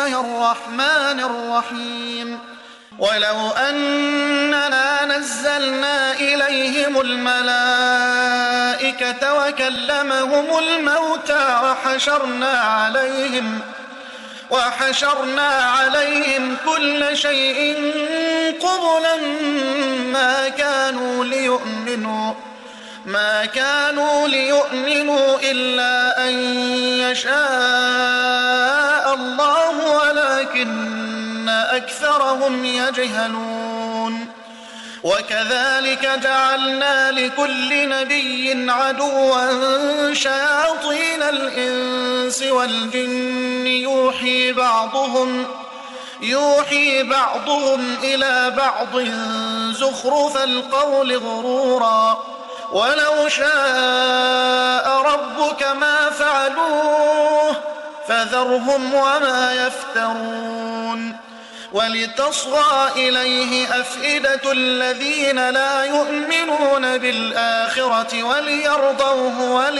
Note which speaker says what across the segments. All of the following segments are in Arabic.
Speaker 1: الله الرحمن الرحيم ولو أننا نزلنا إليهم الملائكة وكلمهم الموتى وحشرنا عليهم كل شيء قبلا ما كانوا ليؤمنوا إلا أن يشاء الله ولكن أكثرهم يجهلون وكذلك جعلنا لكل نبي عدوا شياطين الإنس والجن يوحي بعضهم إلى بعض زخرف القول غرورا ولو شاء ربك ما فعلوه فذرهم وما يفترون ولتصغى إليه أفئدة الذين لا يؤمنون بالآخرة وليرضوه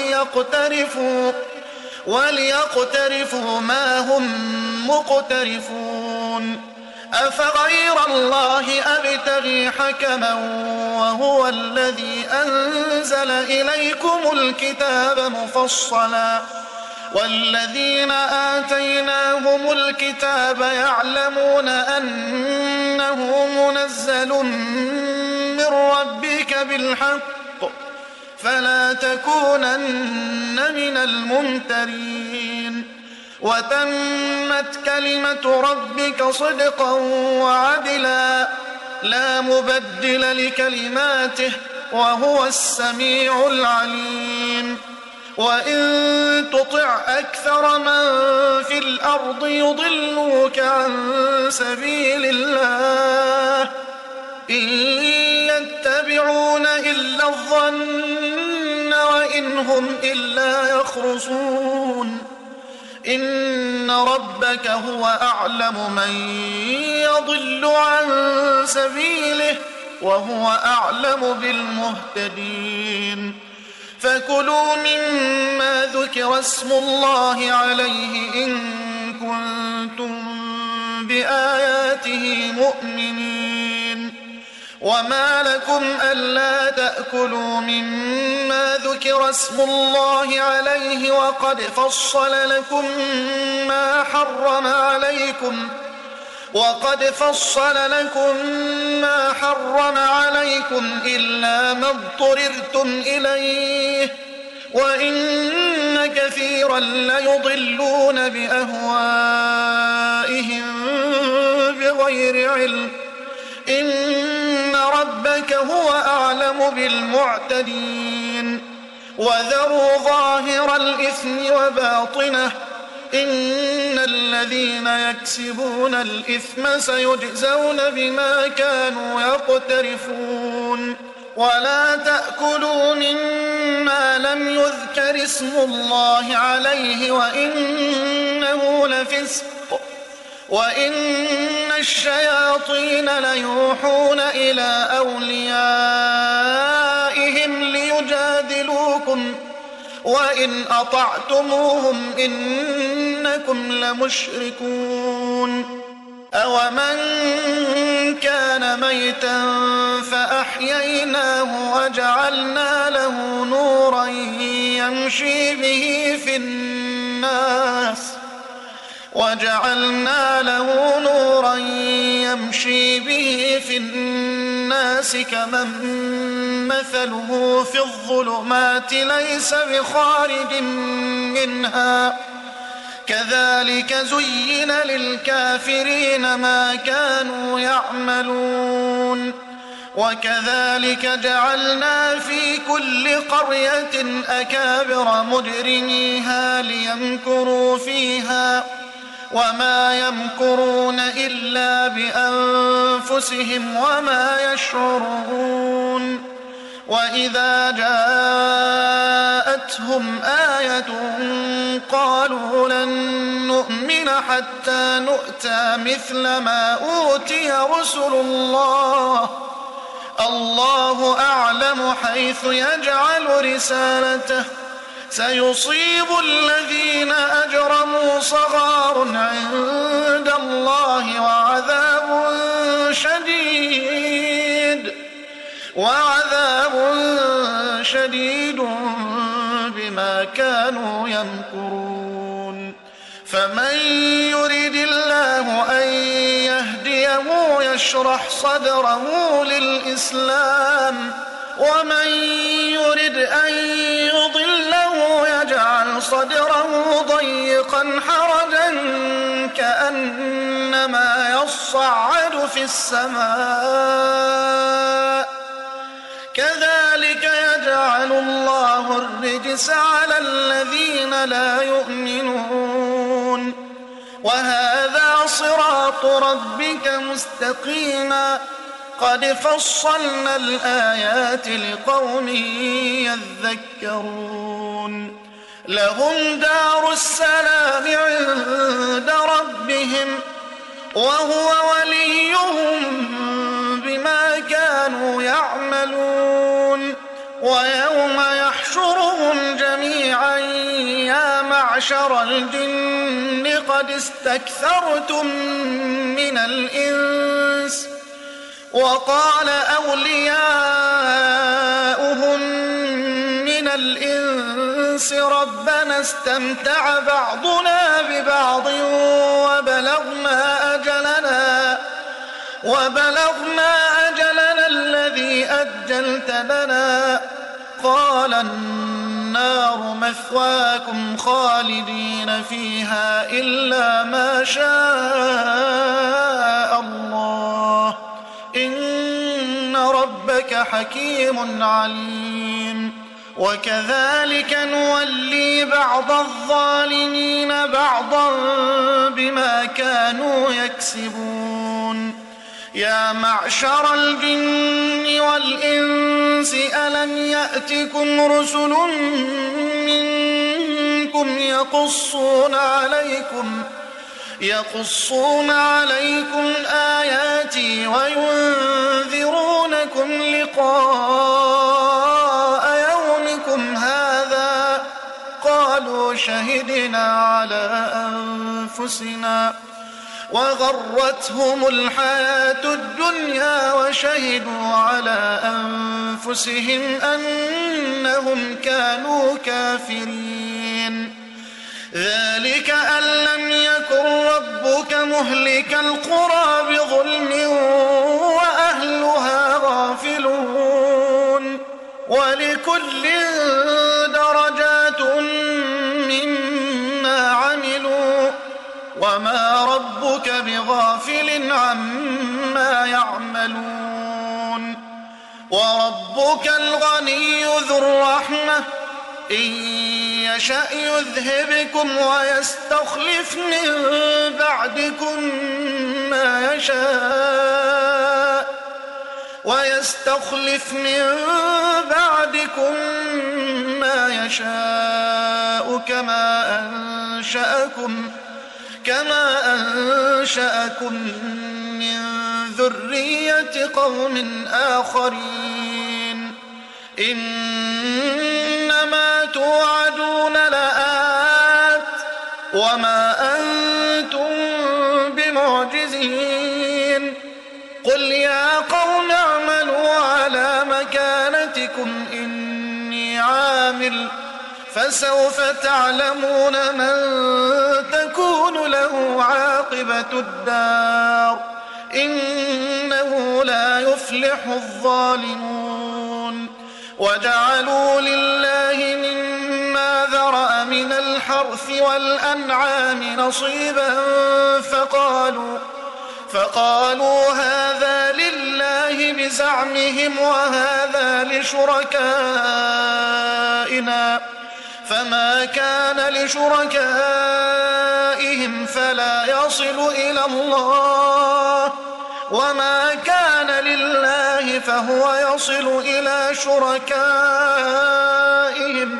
Speaker 1: وليقترفوا ما هم مقترفون أفغير الله أبتغي حكما وهو الذي أنزل إليكم الكتاب مفصلا والذين آتيناهم الكتاب يعلمون أنه منزل من ربك بالحق فلا تكونن من الممترين وتمت كلمة ربك صدقا وعدلا لا مبدل لكلماته وهو السميع العليم وإن تطع أكثر من في الأرض يضلوك عن سبيل الله إن يتبعون إلا الظن وإن هم إلا يخرصون إن ربك هو أعلم من يضل عن سبيله وهو أعلم بالمهتدين فكلوا مما ذكر اسم الله عليه إن كنتم بآياته مؤمنين وما لكم ألا تأكلوا مما ذكر اسم الله عليه وقد فصل لكم ما حرم عليكم إلا ما اضطررتم إليه وإن كثيرا ليضلون بأهوائهم بغير علم إن ربك هو أعلم بالمعتدين وذروا ظاهر الإثم وباطنه إن الذين يكسبون الإثم سيجزون بما كانوا يقترفون ولا تأكلوا مما لم يذكر اسم الله عليه وإنه لفسق وإن الشياطين ليوحون إلى أوليائهم ليجادلوكم وإن أطعتموهم إنكم لمشركون أومن كان ميتا فأحييناه وجعلنا له نورا يمشي به في الناس كمن مثله في الظلمات ليس بخارج منها كذلك زين للكافرين ما كانوا يعملون وكذلك جعلنا في كل قرية أكابر مجرميها ليمكروا فيها وما يمكرون إلا بأنفسهم وما يشعرون وإذا جاءتهم آية قالوا لن نؤمن حتى نؤتى مثل ما أوتي رسل الله أعلم حيث يجعل رسالته سيصيب الذين أجرموا صغار عند الله وعذاب شديد بما كانوا يمكرون. فمن يرد الله أن يهديه يشرح صدره للإسلام، ومن يرد أن يضله يجعل صدره ضيقا حرجا كأنما يصعد في السماء، كذلك يجعل الله الرجس على الذين لا يؤمنون. وهذا صراط ربك مستقيما، قد فصلنا الآيات لقوم يذكرون. لهم دار السلام عند ربهم وهو وليهم بما كانوا يعملون. ويوم يحشرهم جميعا يا معشر الجن قد استكثرتم من الإنس، وقال أولياؤهم من الإنس ربنا استمتع بعضنا ببعض وبلغنا أجلنا الذي أجلت لنا، قال النار مثواكم خالدين فيها إلا ما شاء الله، إن ربك حكيم عليم. وكذلك نولي بعض الظالمين بعضا بما كانوا يكسبون. يا معشر الجن والإنس ألم يأتكم رسل منكم يقصون عليكم آياتي وينذرونكم لقاء يومكم هذا، قالوا شهدنا على أنفسنا وغرتهم الحياة الدنيا وشهدوا على أنفسهم أنهم كانوا كافرين. ذلك أن لم يكن ربك مهلك القرى بظلم وأهلها غافلون، ولكل درجات مما عملوا وما ربك بغافل عما يعملون. وربك الغني ذو الرحمة، إن يشأ يذهبكم ويستخلف من بعدكم ما يشاء كما أنشأكم من ذرية قوم آخرين. إنما توعدون لآت وما أنتم بمعجزين. قل يا قوم اعملوا على مكانتكم إني عامل، فسوف تعلمون من تكون له عاقبة الدار، إنه لا يفلح الظالمون. وجعلوا لله مما ذرأ من الحرث والأنعام نصيبا فقالوا هذا لله بزعمهم وهذا لشركائنا، فما كان لشركائهم فلا يصل إلى الله، وما كان لله فهو يصل إلى شركائهم،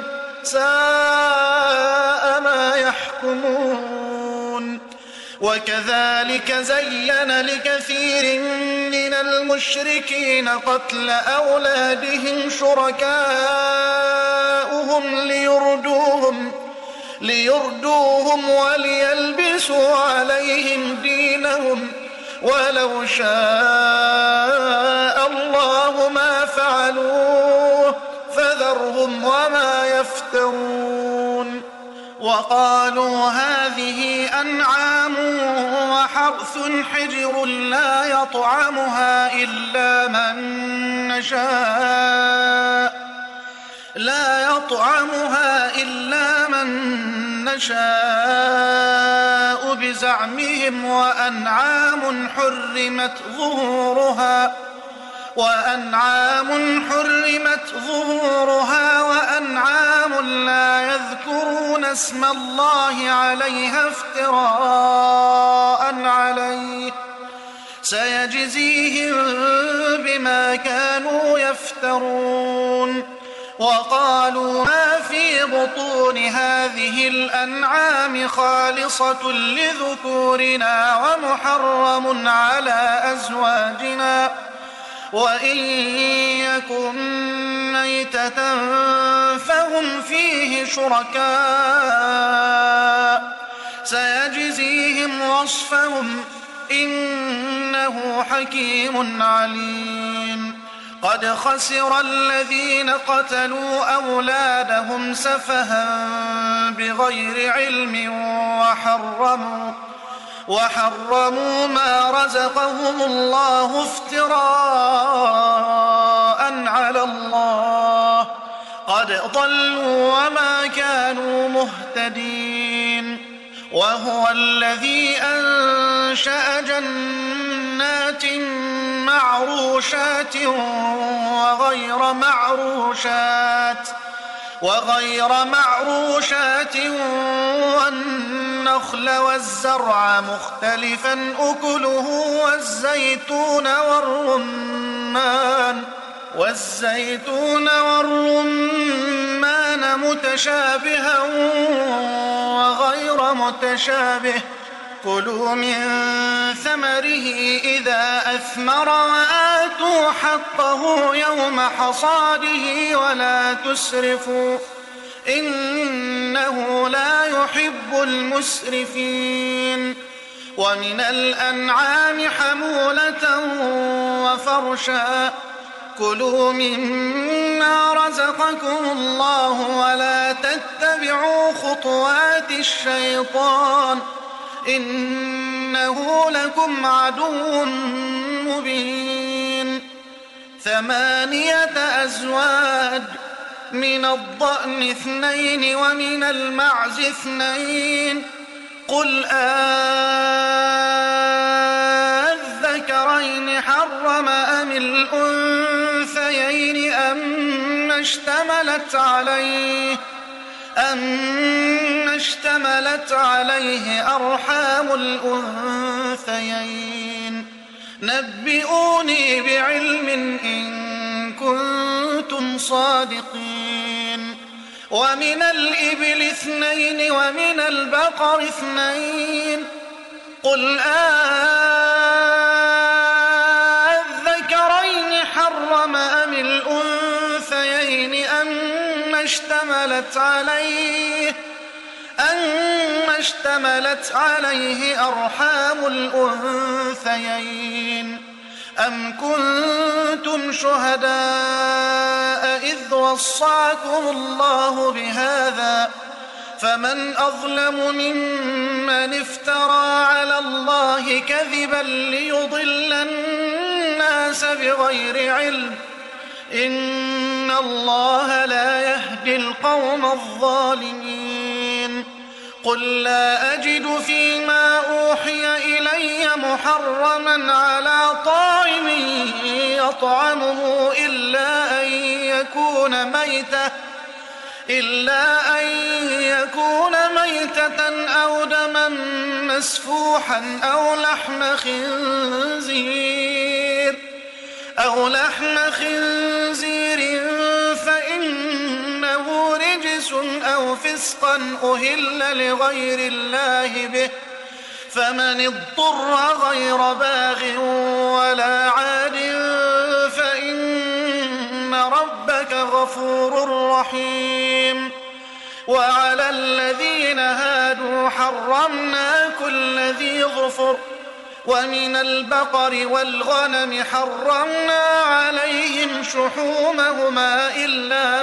Speaker 1: ساء ما يحكمون. وكذلك زين لكثير من المشركين قتل أولادهم شركاؤهم ليردوهم وليلبسوا عليهم دينهم يعلمون ولو شاء الله ما فعلوه فذرهم وما يفترون وقالوا هذه أنعام وحرث حجر لا يطعمها إلا من نشاء بزعمهم وأنعام حرمت ظهورها وأنعام لا يذكرون اسم الله عليها افتراء عليه سيجزيهم بما كانوا يفترون وقالوا ما في بطون هذه الأنعام خالصة لذكورنا ومحرم على أزواجنا وإن يكن ميتة فهم فيه شركاء سيجزيهم وصفهم إنه حكيم عليم قد خسر الذين قتلوا أولادهم سفها بغير علم وحرموا ما رزقهم الله افتراء على الله قد ضلوا وما كانوا مهتدين وهو الذي أنشأ جنات معروشات وغير معروشات والنخل والزرع مختلفا أكله والزيتون والرمان متشابها وغير متشابه كلوا من ثمره إذا أثمر وآتوا حقه يوم حصاده ولا تسرفوا إنه لا يحب المسرفين ومن الأنعام حمولة وفرشا كلوا مما رزقكم الله ولا تتبعوا خطوات الشيطان إنه لكم عدو مبين 8 أزواج من الضأن 2 ومن المعز 2 قل أذكرين حرم أم الأنثيين أما اشتملت عليه أرحام الأنثيين نبئوني بعلم إن كنتم صادقين ومن الإبل 2 ومن البقر 2 قل أذكرين حرم أم الأنثيين أما اشتملت عليه أرحام الأنثيين أم كنتم شهداء إذ وصاكم الله بهذا فمن أظلم ممن افترى على الله كذبا ليضل الناس بغير علم إن الله لا يهدي القوم الظالمين قل لا أجد فيما أوحي إلي محرما على طاعم يطعمه إلا أن يكون ميتة أو دما مسفوحا أو لحم خنزير فإنه رجس أو فسقا أهل لغير الله به فمن اضطر غير باغ ولا عاد فإن ربك غفور رحيم وعلى الذين هادوا حرمنا كل ذي ظفر ومن البقر والغنم حرمنا عليهم شحومهما إلا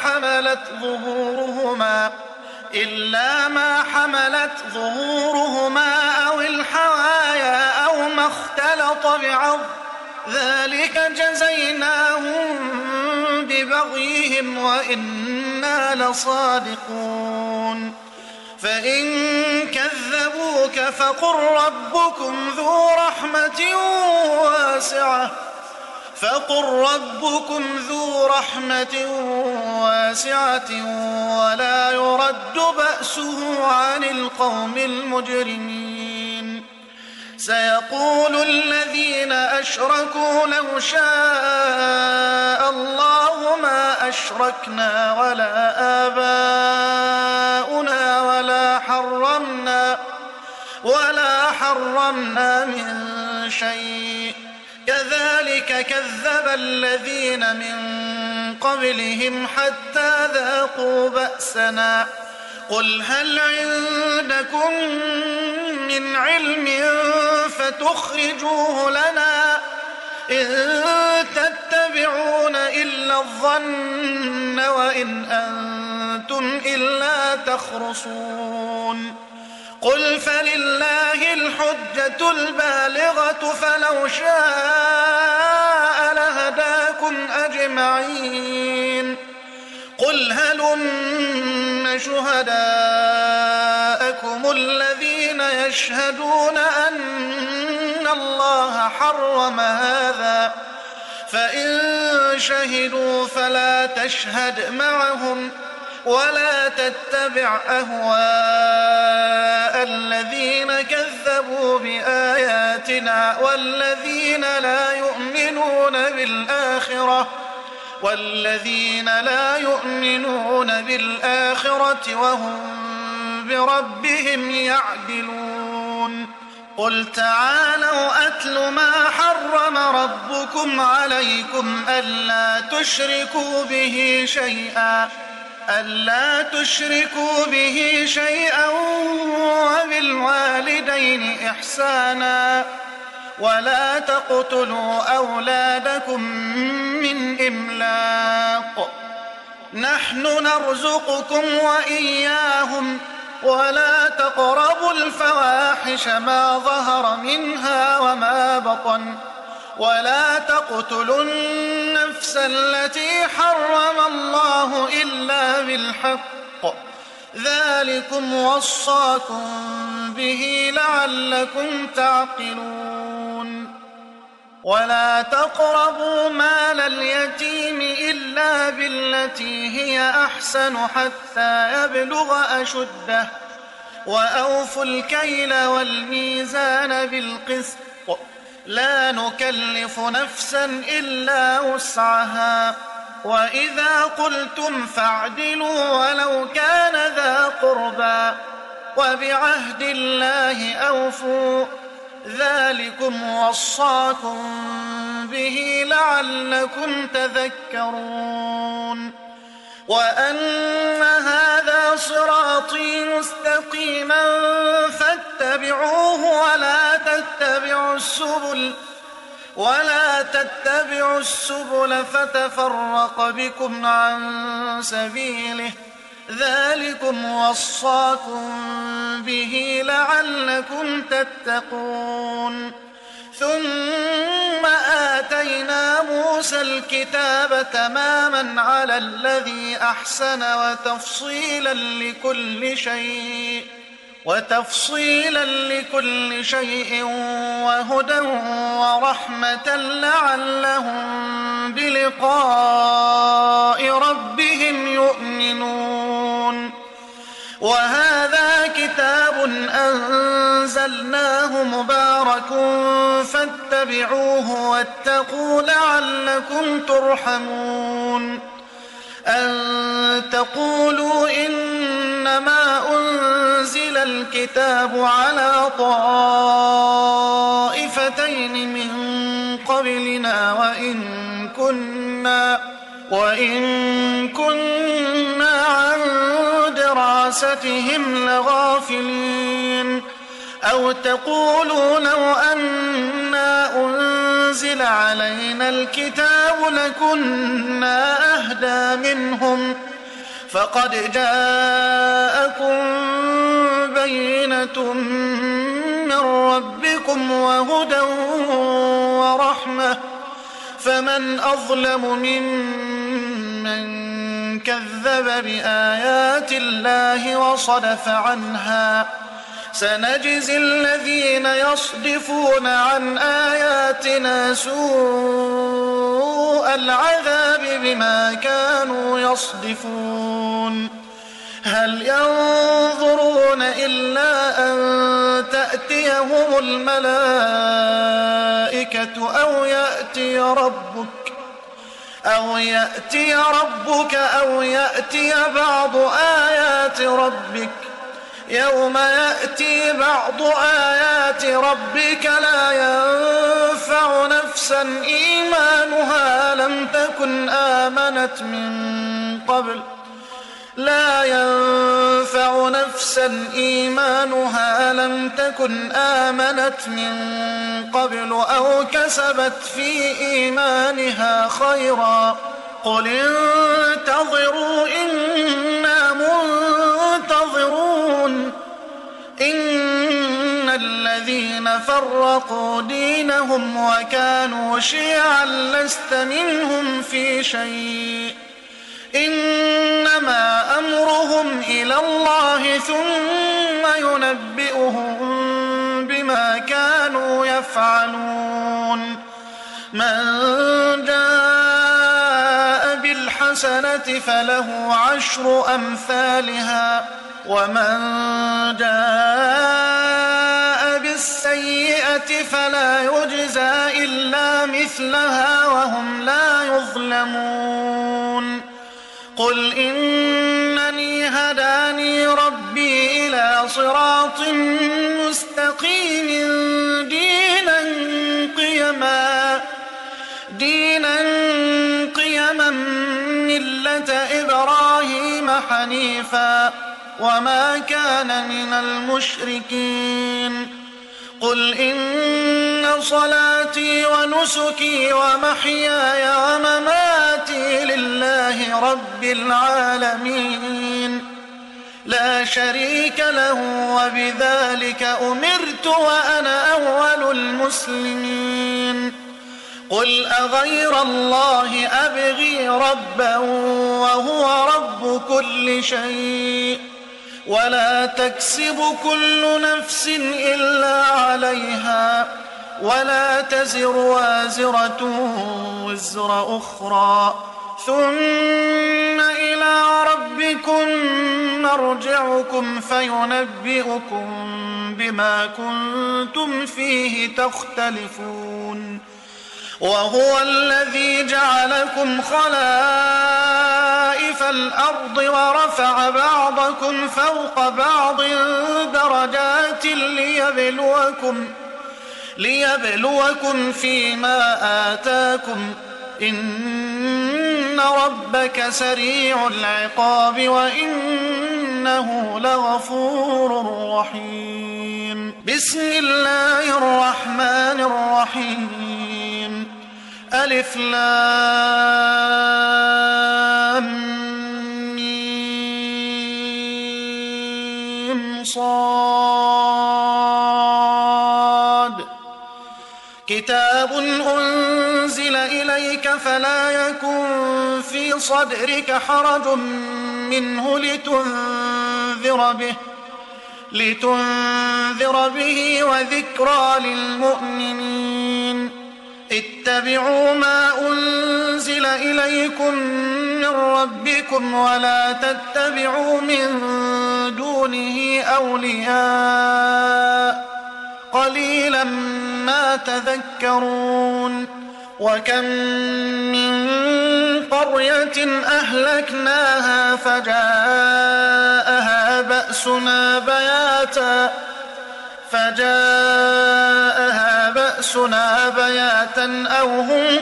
Speaker 1: ما حملت ظهورهما أو الحوايا أو ما اختلط بعض، ذلك جزيناهم ببغيهم وإنا لصادقون. فإن كذبوك فقل ربكم ذو رحمة واسعة ولا يرد بأسه عن القوم المجرمين. سيقول الذين أشركوا لو شاء الله ما أشركنا ولا آباؤنا ولا حرمنا من شيء، كذلك كذب الذين من قبلهم حتى ذاقوا بأسنا. قل هل عندكم من علم فتخرجوه لنا؟ إن تتبعون إلا الظن وإن أنتم إلا تخرصون. قل فلله الحجة البالغة فلو شاء لهداكم أجمعين. قل هلم شهداءكم الذين يشهدون أن الله حرم هذا، فإن شهدوا فلا تشهد معهم ولا تتبع أهواء الذين كذبوا بآياتنا والذين لا يؤمنون بالآخرة وهم بربهم يعدلون. قل تعالوا أتل ما حرم ربكم عليكم ألا تشركوا به شيئا وبالوالدين إحسانا ولا تقتلوا أولادكم من إملاق، نحن نرزقكم وإياهم، ولا تقربوا الفواحش ما ظهر منها وما بطن، ولا تقتلوا النفس التي حرم الله إلا بالحق، ذلكم وصاكم به لعلكم تعقلون. ولا تقربوا مال اليتيم إلا بالتي هي أحسن حتى يبلغ أشده، وأوفوا الكيل والميزان بالقسط، لا نكلف نفسا إلا وسعها، وإذا قلتم فاعدلوا ولو كان ذا قربى، وبعهد الله أوفوا، ذلكم وصاكم به لعلكم تذكرون. وأن هذا صراطي مستقيما فاتبعوه ولا تتبعوا السبل فتفرق بكم عن سبيله، ذلكم وصاكم به لعلكم تتقون. ثم آتينا موسى الكتاب تماما على الذي أحسن وتفصيلا لكل شيء وهدى ورحمة لعلهم بلقاء ربهم يؤمنون. وهذا كتاب أنزلناه مبارك فاتبعوه واتقوا لعلكم ترحمون. أن تقولوا إنما أنزل الكتاب على طائفتين من قبلنا وإن كنا عن دراستهم لغافلين. أو تقولوا لو أن نزل علينا الكتاب لكنا أهدى منهم فقد جاءكم بينة من ربكم وهدى ورحمة فمن أظلم ممن كذب بآيات الله وصدف عنها سنجزي الذين يصدفون عن آياتنا سوء العذاب بما كانوا يصدفون هل ينظرون إلا أن تأتيهم الملائكة أو يأتي ربك أو يأتي بعض آيات ربك يوم يأتي بعض آيات ربك لا ينفع نفسا إيمانها لم تكن آمنت من قبل أو كسبت في إيمانها خيرا قل انتظروا إنا منتظرون إن الذين فرقوا دينهم وكانوا شيعا لست منهم في شيء إنما أمرهم إلى الله ثم ينبئهم بما كانوا يفعلون من جاء بالحسنة فله 10 أمثالها ومن جاء بالسيئة فلا يجزى إلا مثلها وهم لا يظلمون قل إنني هداني ربي إلى صراط مستقيم دينا قيما ملة إبراهيم حنيفا وما كان من المشركين قل إن صلاتي ونسكي ومحياي ومماتي لله رب العالمين لا شريك له وبذلك أمرت وأنا أول المسلمين قل أغير الله أبغي ربا وهو رب كل شيء ولا تكسب كل نفس إلا عليها ولا تزر وازرة وزر أخرى ثم إلى ربكم مرجعكم فينبئكم بما كنتم فيه تختلفون وهو الذي جعلكم خلائف الأرض ورفع بعضكم فوق بعض درجات ليبلوكم فيما آتاكم إن ربك سريع العقاب وإنه لغفور رحيم بسم الله الرحمن الرحيم ألف لام ميم صاد كتاب أنزل إليك فلا يكن في صدرك حرج منه لتنذر به وذكرى للمؤمنين اتبعوا ما أنزل إليكم من ربكم ولا تتبعوا من دونه أولياء قليلا ما تذكرون وكم من قرية أهلكناها فجاءها بأسنا بياتا أو هم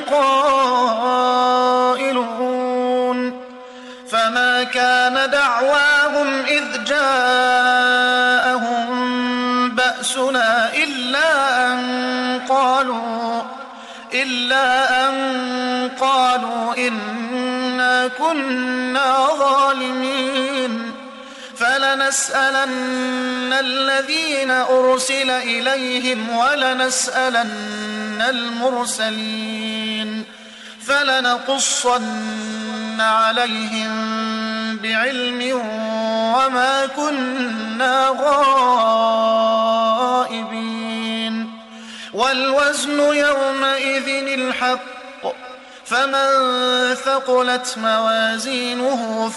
Speaker 1: قائلون فما كان دعواهم إذ جاءهم بأسنا إلا إلا أن قالوا إنا كنا ظالمين. فلنسألن الذين أرسل إليهم ولنسألن المرسلين فلنقصن عليهم بعلم وما كنا غائبين. والوزن يومئذ الحق فمن ثقلت موازينه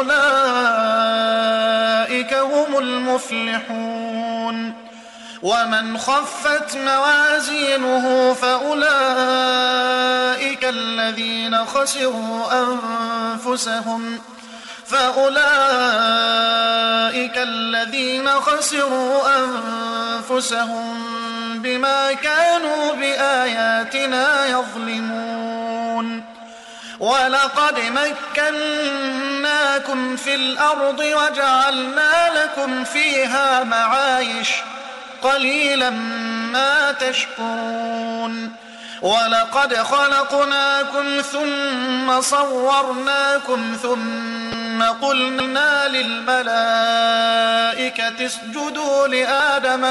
Speaker 1: فأولئك هم المفلحون ومن خفت موازينه فأولئك الذين خسروا أنفسهم بما كانوا بآياتنا يظلمون. ولقد مكناكم في الأرض وجعلنا لكم فيها معايش قليلا ما تشكرون. ولقد خلقناكم ثم صورناكم ثم قلنا للملائكة اسجدوا لآدم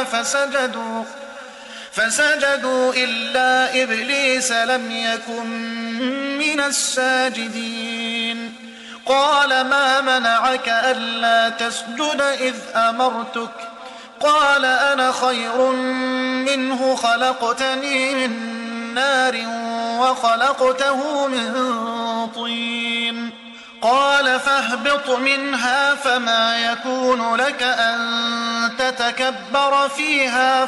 Speaker 1: فسجدوا إلا إبليس لم يكن من الساجدين. قال ما منعك ألا تسجد إذ أمرتك؟ قال أنا خير منه خلقتني من نار وخلقته من طين. قال فاهبط منها فما يكون لك أن تتكبر فيها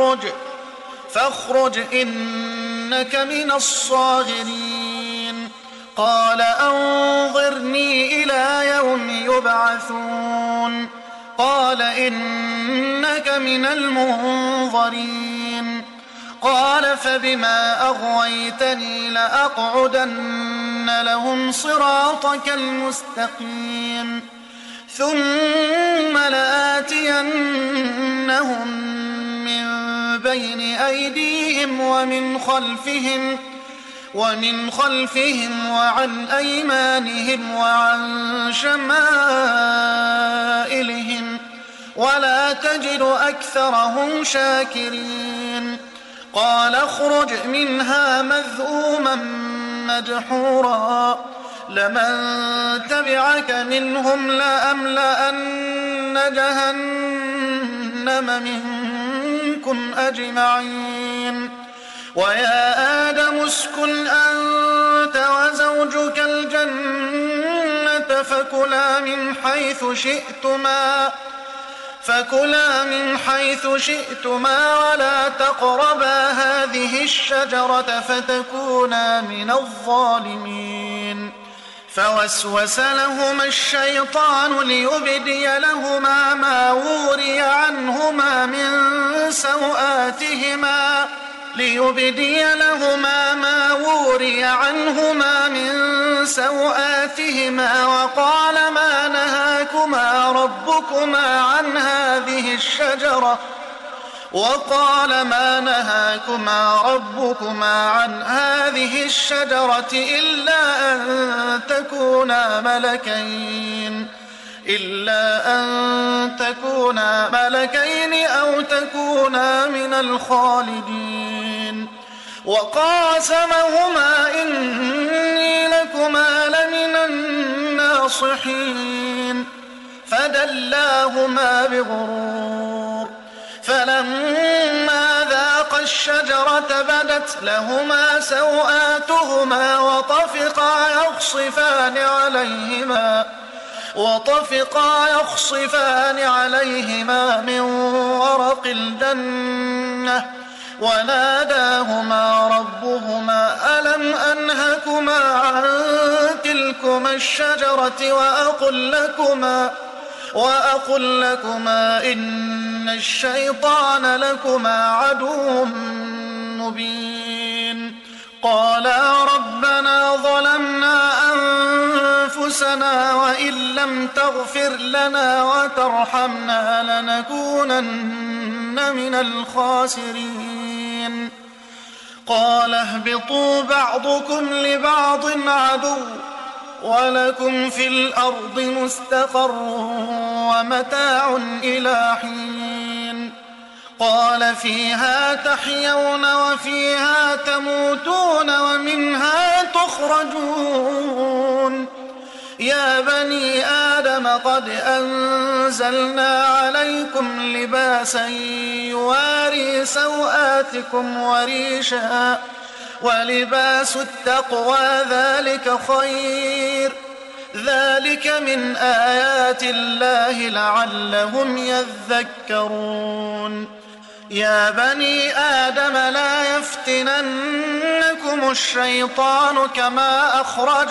Speaker 1: فاخرج إنك من الصاغرين. قال أنظرني إلى يوم يبعثون. قال إنك من المنظرين. قال فبما أغويتني لأقعدن لهم صراطك المستقيم ثم لآتينهم من بين أيديهم ومن خلفهم وعن أيمانهم وعن شمائلهم ولا تجد أكثرهم شاكرين. قال اخرج منها مذءوما مدحورا لمن تبعك منهم لأملأن جهنم منكم أجمعين. ويا آدم اسكن أنت وزوجك الجنة فكلا من حيث شئتما ولا تقربا هذه الشجرة فتكونا من الظالمين. فوسوس لهما الشيطان ليبدي لهما ما وري عنهما من سوآتهما وقال ما نهاكما ربكما عن هذه الشجرة إلا أن تكونا ملكين أو تكونا من الخالدين. وقاسمهما إني لكما لمن الناصحين فدلاهما بغرور. فلما ذاقا الشجرة بدت لهما سوآتهما وطفقا يخصفان عليهما من ورق الجنة وناداهما ربهما ألم أنهكما عن تلكما الشجرة وأقل لكما إن الشيطان لكما عدو مبين. قالا ربنا ظلمنا أنفسنا وإن لم تغفر لنا وترحمنا لنكونن من الخاسرين. قال اهبطوا بعضكم لبعض عدو ولكم في الأرض مستقر ومتاع إلى حين قال فيها تحيون وفيها تموتون ومنها تخرجون يا بني آدم قد أنزلنا عليكم لباسا يواري سوآتكم وريشا ولباس التقوى ذلك خير ذلك من آيات الله لعلهم يذكرون يا بني آدم لا يفتننكم الشيطان كما أخرج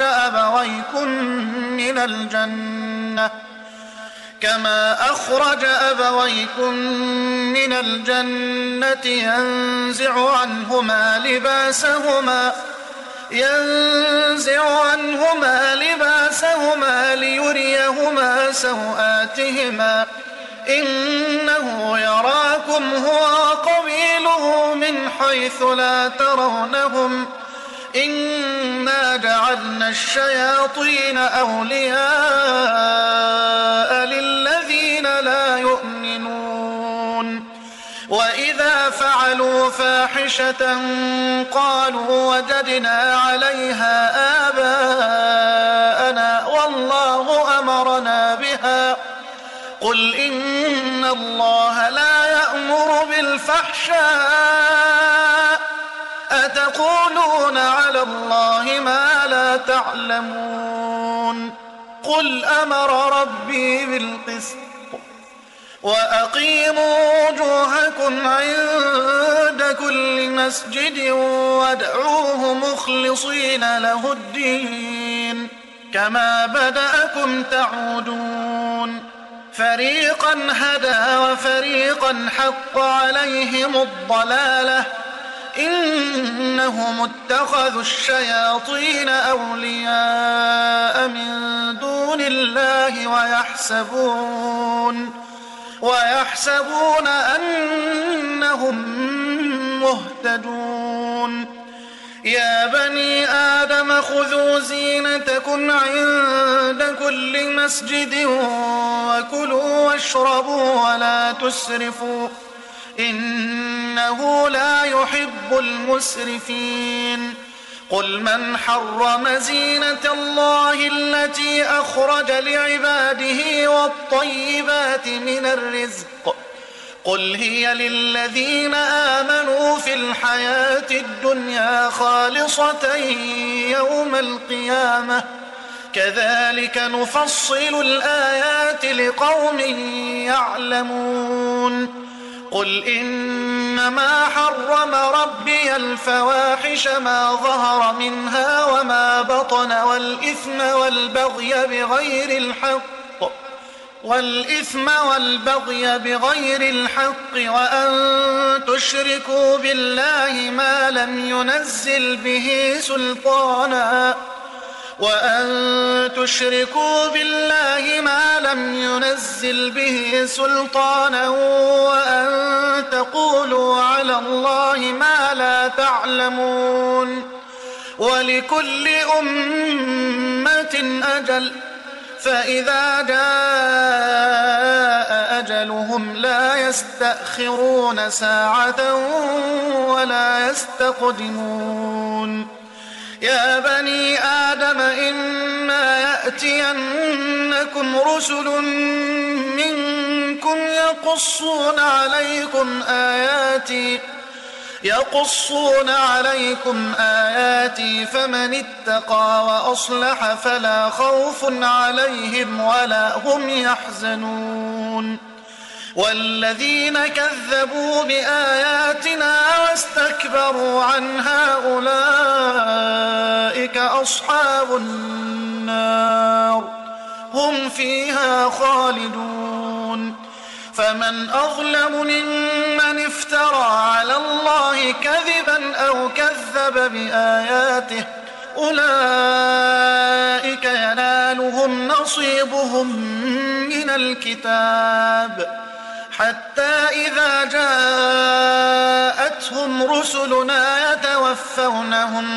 Speaker 1: أبويكم من الجنة ينزع عنهما لباسهما ليريهما سوآتهما إنه يراكم هو وقبيله من حيث لا ترونهم إنا جعلنا الشياطين أولياء للذين لا يؤمنون وإذا فعلوا فاحشة قالوا وجدنا عليها آباءنا والله أمرنا بها قل إن الله لا يأمر بالفحشاء أتقولون على الله ما لا تعلمون قل أمر ربي بالقسط وأقيموا وجوهكم عند كل مسجد وادعوه مخلصين له الدين كما بدأكم تعودون فريقا هدى وفريقا حق عليهم الضلالة إنهم اتخذوا الشياطين أولياء من دون الله ويحسبون أنهم مهتدون يا بني آدم خذوا زينتكم عند كل مسجد وكلوا واشربوا ولا تسرفوا إنه لا يحب المسرفين قل من حرم زينة الله التي أخرج لعباده والطيبات من الرزق قل هي للذين آمنوا في الحياة الدنيا خالصة يوم القيامة كذلك نفصل الآيات لقوم يعلمون قل إنما حرم ربي الفواحش ما ظهر منها وما بطن والإثم والبغي بغير الحق وأن تشركوا بالله ما لم ينزل به سلطانا وأن تقولوا على الله ما لا تعلمون ولكل أمة أجل فإذا جاء أجلهم لا يستأخرون ساعة ولا يستقدمون يا بني آدم إما يأتينكم رسل منكم يقصون عليكم آياتي فمن اتقى وأصلح فلا خوف عليهم ولا هم يحزنون والذين كذبوا بآياتنا واستكبروا عنها أولئك أصحاب النار هم فيها خالدون فمن أظلم ممن افترى على الله كذبا أو كذب بآياته أولئك ينالهم نصيبهم من الكتاب حتى إذا جاءتهم رسلنا يتوفونهم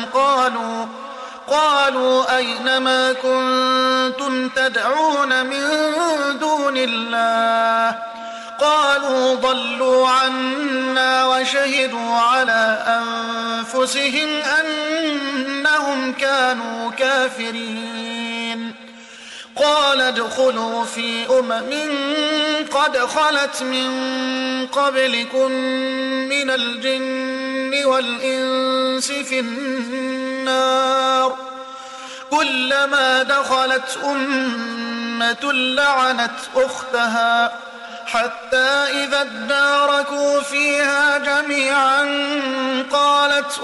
Speaker 1: قالوا أين ما كنتم تدعون من دون الله قالوا ضلوا عنا وشهدوا على أنفسهم أنهم كانوا كافرين. قال ادخلوا في قد خلت من قبلكم من الجن والإنس في النار كلما دخلت أمة لعنت أختها حتى إذا اداركوا فيها جميعا قالت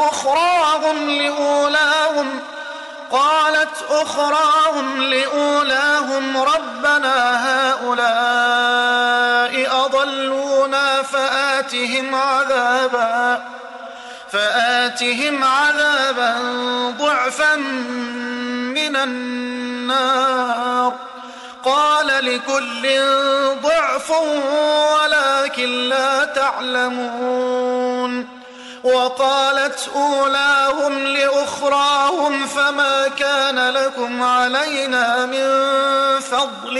Speaker 1: أخراهم لأولاهم ربنا هؤلاء أضلونا فآتهم عذابا ضعفا من النار قال لكل ضعف ولكن لا تعلمون. وقالت أولاهم لأخراهم فما كان لكم علينا من فضل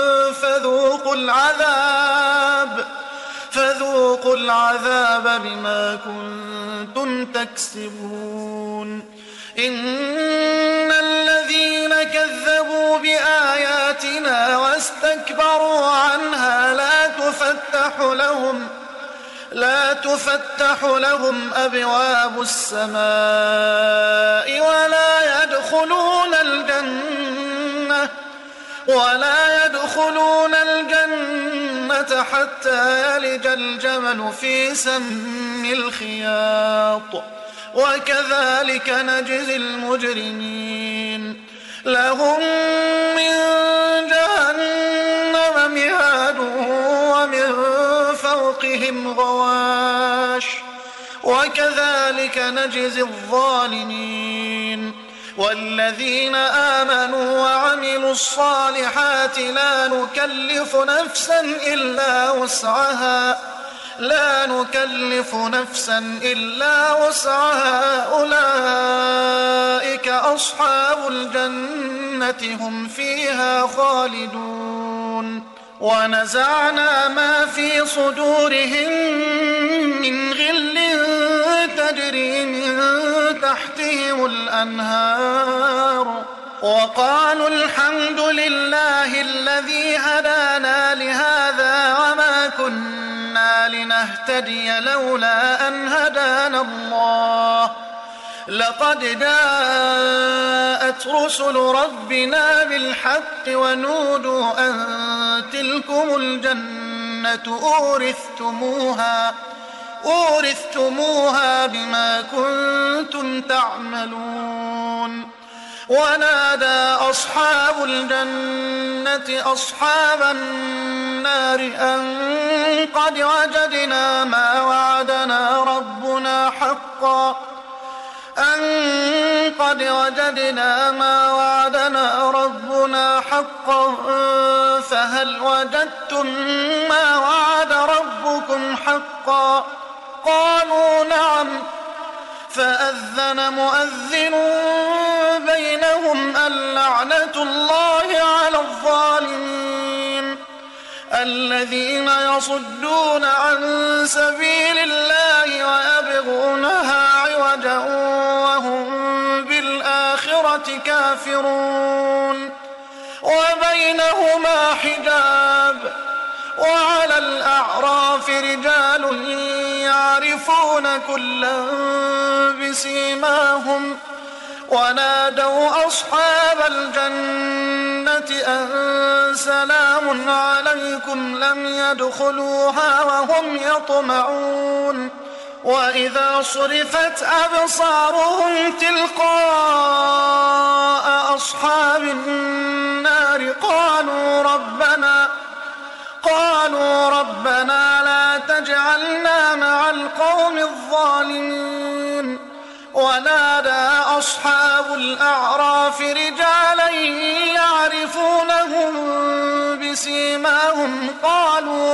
Speaker 1: فذوقوا العذاب بما كنتم تكسبون. إن الذين كذبوا بآياتنا واستكبروا عنها لا تفتح لهم أبواب السماء ولا يدخلون الجنة حتى يلج الجمل في سم الخياط وكذلك نجزي المجرمين. لهم من جهنم مهاد ومن فوقهم غواش وكذلك نجزي الظالمين. والذين آمنوا وعملوا الصالحات لا نكلف نفسا إلا وسعها أولئك أصحاب الجنة هم فيها خالدون. ونزعنا ما في صدورهم من غل تجري من تحتهم الأنهار وقالوا الحمد لله الذي هدانا لهذا وما كنا لنهتدي لولا أن هدانا الله لقد جاءت رسل ربنا بالحق ونودوا أن تلكم الجنة أورثتموها بما كنتم تعملون. ونادى أصحاب الجنة أصحاب النار أن قد وجدنا ما وعدنا ربنا حقا فهل وجدتم ما وعد ربكم حقا قالوا نعم فأذن مؤذن بينهم اللعنة الله على الظالمين الذين يصدون عن سبيل الله ويبغونها عوجا وهم بالآخرة كافرون وبينهما حجاب. وعلى الأعراف رجال يعرفون كلا بسيماهم ونادوا أصحاب الجنة أن سلام عليكم لم يدخلوها وهم يطمعون. وإذا صرفت أبصارهم تلقاء أصحاب النار قالوا ربنا لا تجعلنا مع القوم الظالمين. ونادى أصحاب الأعراف رجالا يعرفونهم بسيماهم قالوا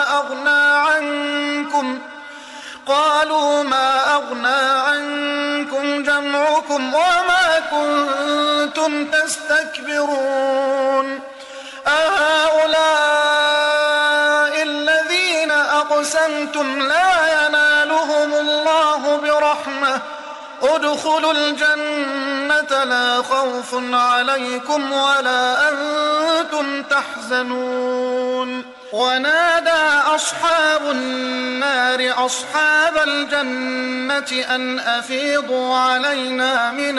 Speaker 1: ما أغنى عنكم جمعكم وما كنتم تستكبرون أهؤلاء الذين أقسمتم لا ينالهم الله برحمة ادخلوا الجنة لا خوف عليكم ولا أنتم تحزنون ونادى أصحاب النار أصحاب الجنة أن أفيضوا علينا من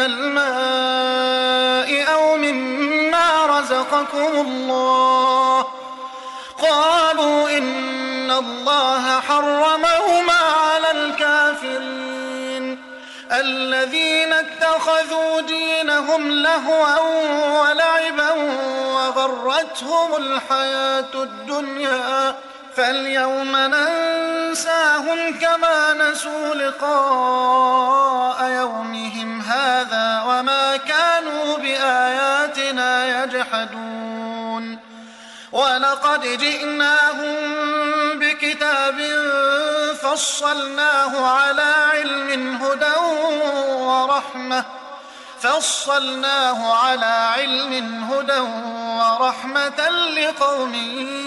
Speaker 1: الماء أو مما رزقكم الله قالوا إن الله حرمهما على الكافرين الذين اتخذوا دينهم لهوا ولعبا وغرتهم الحياة الدنيا فاليوم ننساهم كما نسوا لقاء يومهم هذا وما كانوا بآياتنا يجحدون ولقد جئناهم بكتاب فصلناه على علم هدى ورحمة لقوم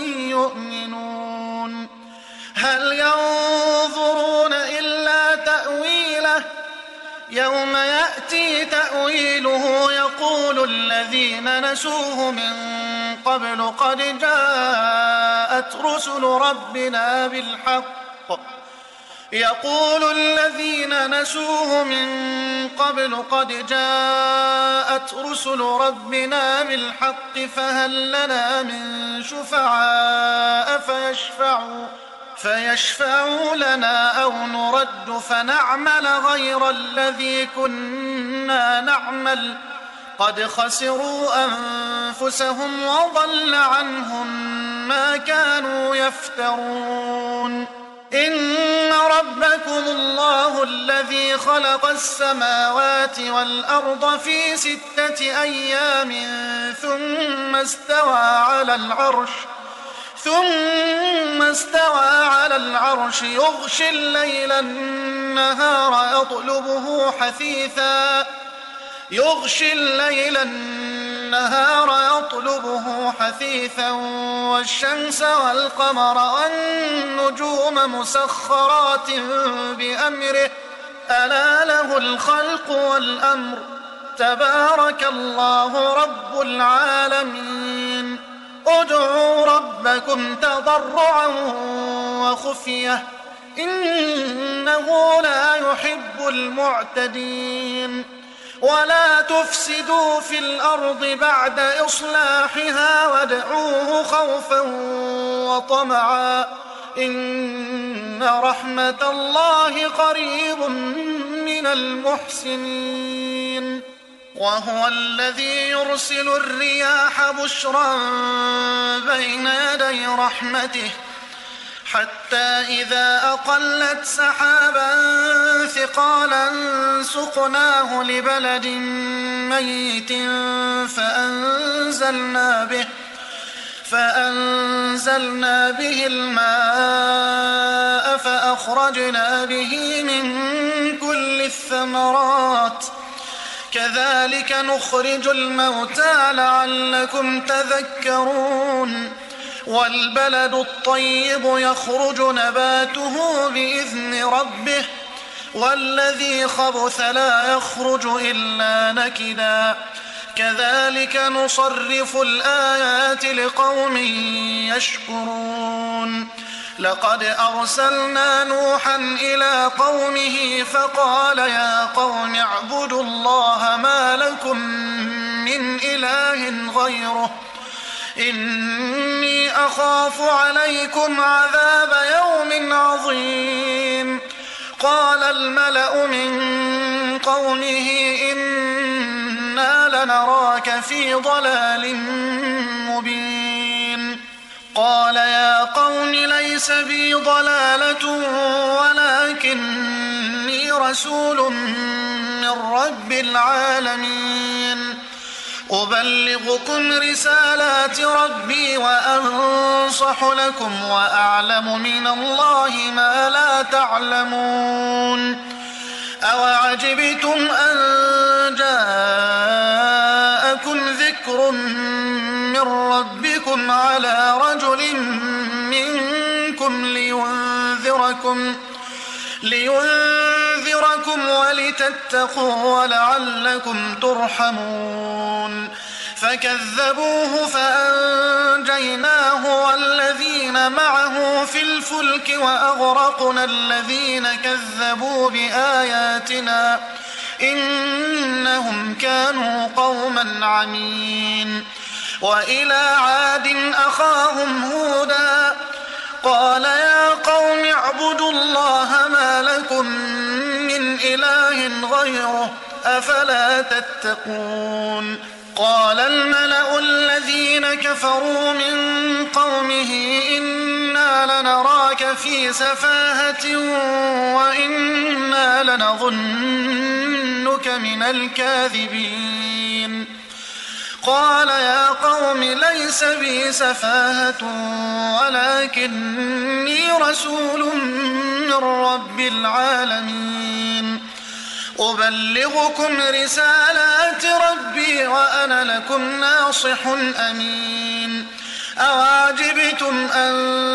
Speaker 1: يؤمنون هل ينظرون إلا تأويله يوم يأتي تأويله يقول الذين نسوه من قبل قد جاءت رسل ربنا بالحق فهل لنا من شفعاء فيشفعوا لنا أو نرد فنعمل غير الذي كنا نعمل قد خسروا أنفسهم وضل عنهم ما كانوا يفترون إن ربكم الله الذي خلق السماوات والأرض في 6 أيام ثم استوى على العرش يغشي الليل النهار يطلبه حثيثا والشمس والقمر والنجوم مسخرات بأمره ألا له الخلق والأمر تبارك الله رب العالمين ادعوا ربكم تضرعا وخفية إنه لا يحب المعتدين ولا تفسدوا في الأرض بعد إصلاحها وادعوه خوفا وطمعا إن رحمة الله قريب من المحسنين وهو الذي يرسل الرياح بشرا بين يدي رحمته حتى إذا أقلت سحابا ثقالا سقناه لبلد ميت فأنزلنا به الماء فأخرجنا به من كل الثمرات كذلك نخرج الموتى لعلكم تذكرون والبلد الطيب يخرج نباته بإذن ربه والذي خبث لا يخرج إلا نكدا كذلك نصرف الآيات لقوم يشكرون لقد أرسلنا نوحا إلى قومه فقال يا قوم اعبدوا الله ما لكم من إله غيره إني أخاف عليكم عذاب يوم عظيم قال الملأ من قومه إنا لنراك في ضلال مبين قال يا قوم ليس بي ضلالة ولكني رسول من رب العالمين أبلغكم رسالات ربي وأنصح لكم وأعلم من الله ما لا تعلمون أوعجبتم أن جاءكم ذكر من ربكم على رجل منكم لينذركم ولتتقوا ولعلكم ترحمون فكذبوه فأنجيناه والذين معه في الفلك وأغرقنا الذين كذبوا بآياتنا إنهم كانوا قوما عمين وإلى عاد أخاهم هودا قال يا قوم اعبدوا الله ما لكم من إله غيره أفلا تتقون قال الملأ الذين كفروا من قومه إنا لنراك في سفاهة وإنا لنظنك من الكاذبين قال يا قوم ليس بي سفاهة ولكني رسول من رب العالمين أبلغكم رسالات ربي وأنا لكم ناصح أمين أوعجبتم أن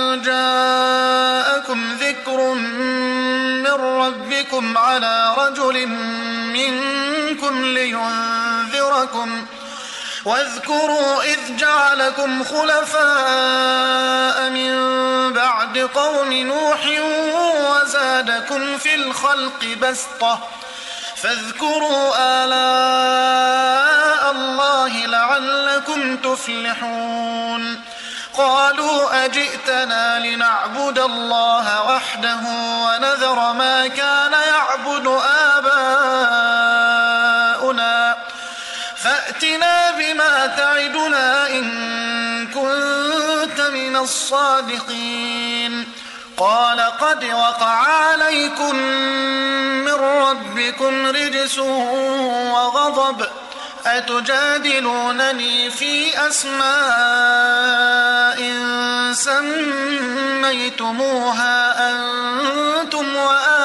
Speaker 1: جاءكم ذكر من ربكم على رجل منكم لينذركم واذكروا إذ جعلكم خلفاء من بعد قوم نوح وزادكم في الخلق بسطة فاذكروا آلاء الله لعلكم تفلحون قالوا أجئتنا لنعبد الله وحده ونذر ما كان يعبد آباؤنا فأتنا بما تعدنا إن كنت من الصادقين قال قد وقع عليكم من ربكم رجس وغضب أتجادلونني في أسماء سميتموها أنتم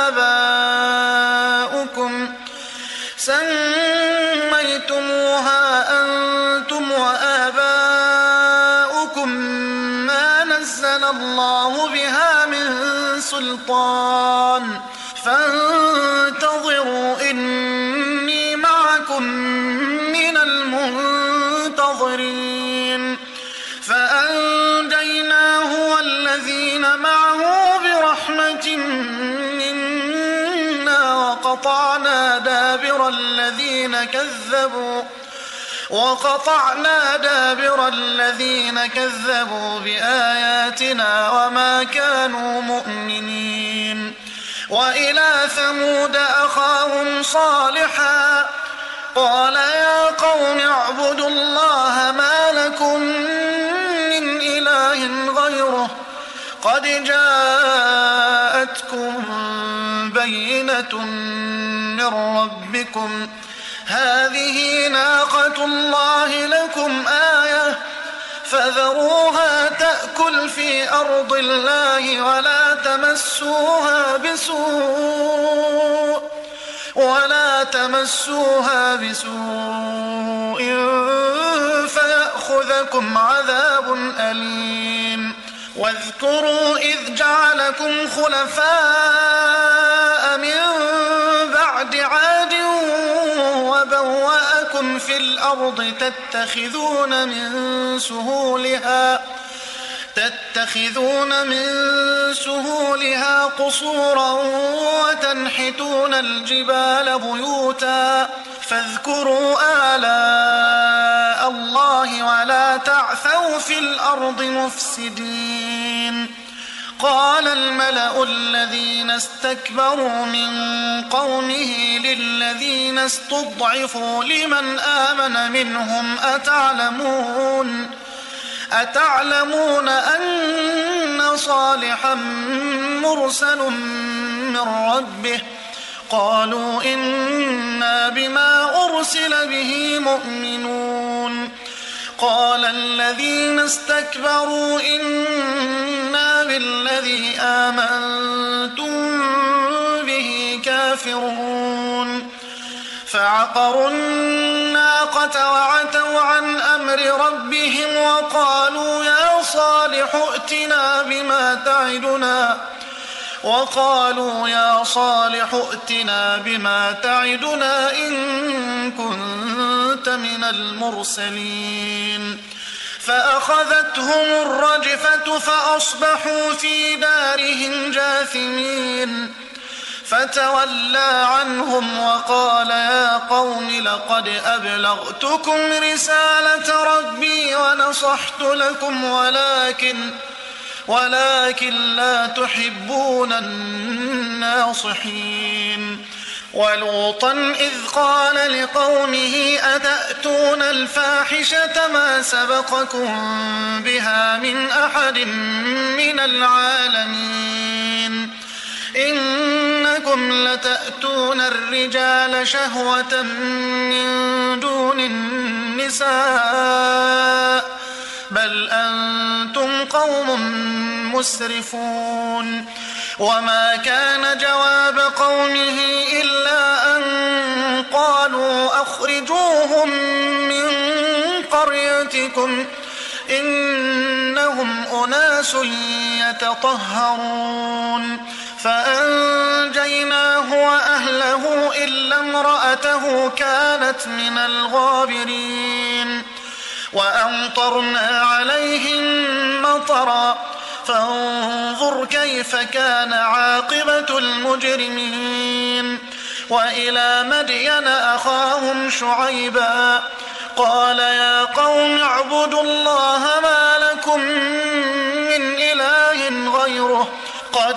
Speaker 1: وآباؤكم ما نزل الله بها من سلطان فانتظروا إني معكم من المنتظرين فأنجيناه والذين معه برحمة منا وقطعنا دابر الذين كذبوا بآياتنا وما كانوا مؤمنين وإلى ثمود أخاهم صالحا قال يا قوم اعبدوا الله ما لكم من إله غيره قد جاءتكم بينة من ربكم هذه ناقة الله لكم آية فذروها تأكل في أرض الله ولا تمسوها بسوء فيأخذكم عذاب أليم واذكروا إذ جعلكم خلفاء من بعد عاد وبوأكم في الأرض تتخذون من سهولها قصورا وتنحتون الجبال بيوتا فاذكروا آلاء الله ولا تعثوا في الأرض مفسدين قال الملأ الذين استكبروا من قومه للذين استضعفوا لمن آمن منهم أتعلمون أن صالحا مرسل من ربه قالوا إنا بما أرسل به مؤمنون قال الذين استكبروا إنا بالذي آمنتم به كافرون فعقروا الناقة وعتوا عن أمر ربهم وقالوا يا صالح ائتنا بما تعدنا إن كنت من المرسلين فأخذتهم الرجفة فأصبحوا في دارهم جاثمين فتولى عنهم وقال يا قوم لقد أبلغتكم رسالة ربي ونصحت لكم ولكن لا تحبون الناصحين ولوطا إذ قال لقومه أتأتون الفاحشة ما سبقكم بها من أحد من العالمين إنكم لتأتون الرجال شهوة من دون النساء بل أنتم قوم مسرفون وما كان جواب قومه إلا أن قالوا أخرجوهم من قريتكم إنهم أناس يتطهرون فأنجيناه وأهله إلا امرأته كانت من الغابرين وأمطرنا عليهم مطرا فانظر كيف كان عاقبة المجرمين وإلى مدين أخاهم شعيبا قال يا قوم اعبدوا الله ما لكم من إله غيره قد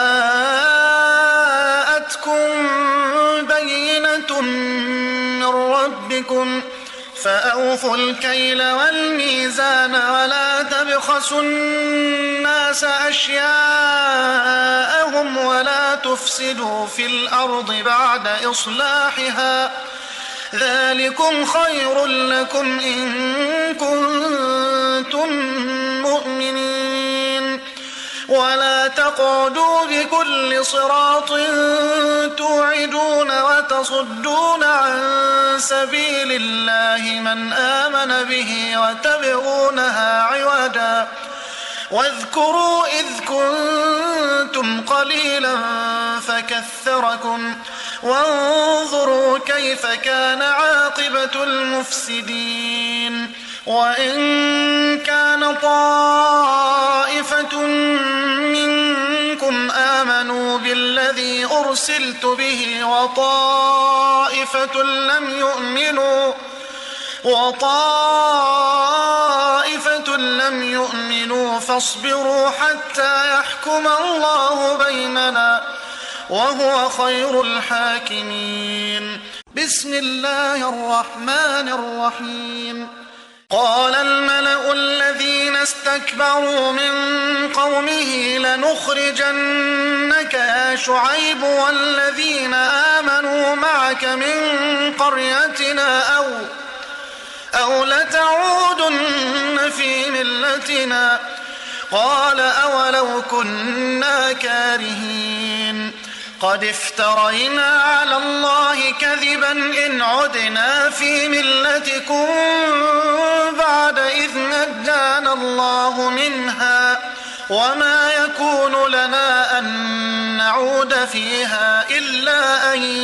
Speaker 1: جاءتكم بينة من ربكم فأوفوا الكيل والميزان ولا تبخسوا الناس أشياءهم ولا تفسدوا في الأرض بعد إصلاحها ذلكم خير لكم إن كنتم مؤمنين ولا تقعدوا بكل صراط توعدون وتصدون عن سبيل الله من آمن به وتبغونها عوجا واذكروا إذ كنتم قليلا فكثركم وانظروا كيف كان عاقبة المفسدين وإن كان طائفة منكم آمنوا بالذي أرسلت به وطائفة لم يؤمنوا فاصبروا حتى يحكم الله بيننا وهو خير الحاكمين بسم الله الرحمن الرحيم قال الملأ الذين استكبروا من قومه لنخرجنك يا شعيب والذين آمنوا معك من قريتنا أو لتعودن في ملتنا قال أولو كنا كارهين قد افترينا على الله كذبا إن عدنا في ملتكم بعد إذ نجانا الله منها وما يكون لنا أن نعود فيها إلا أن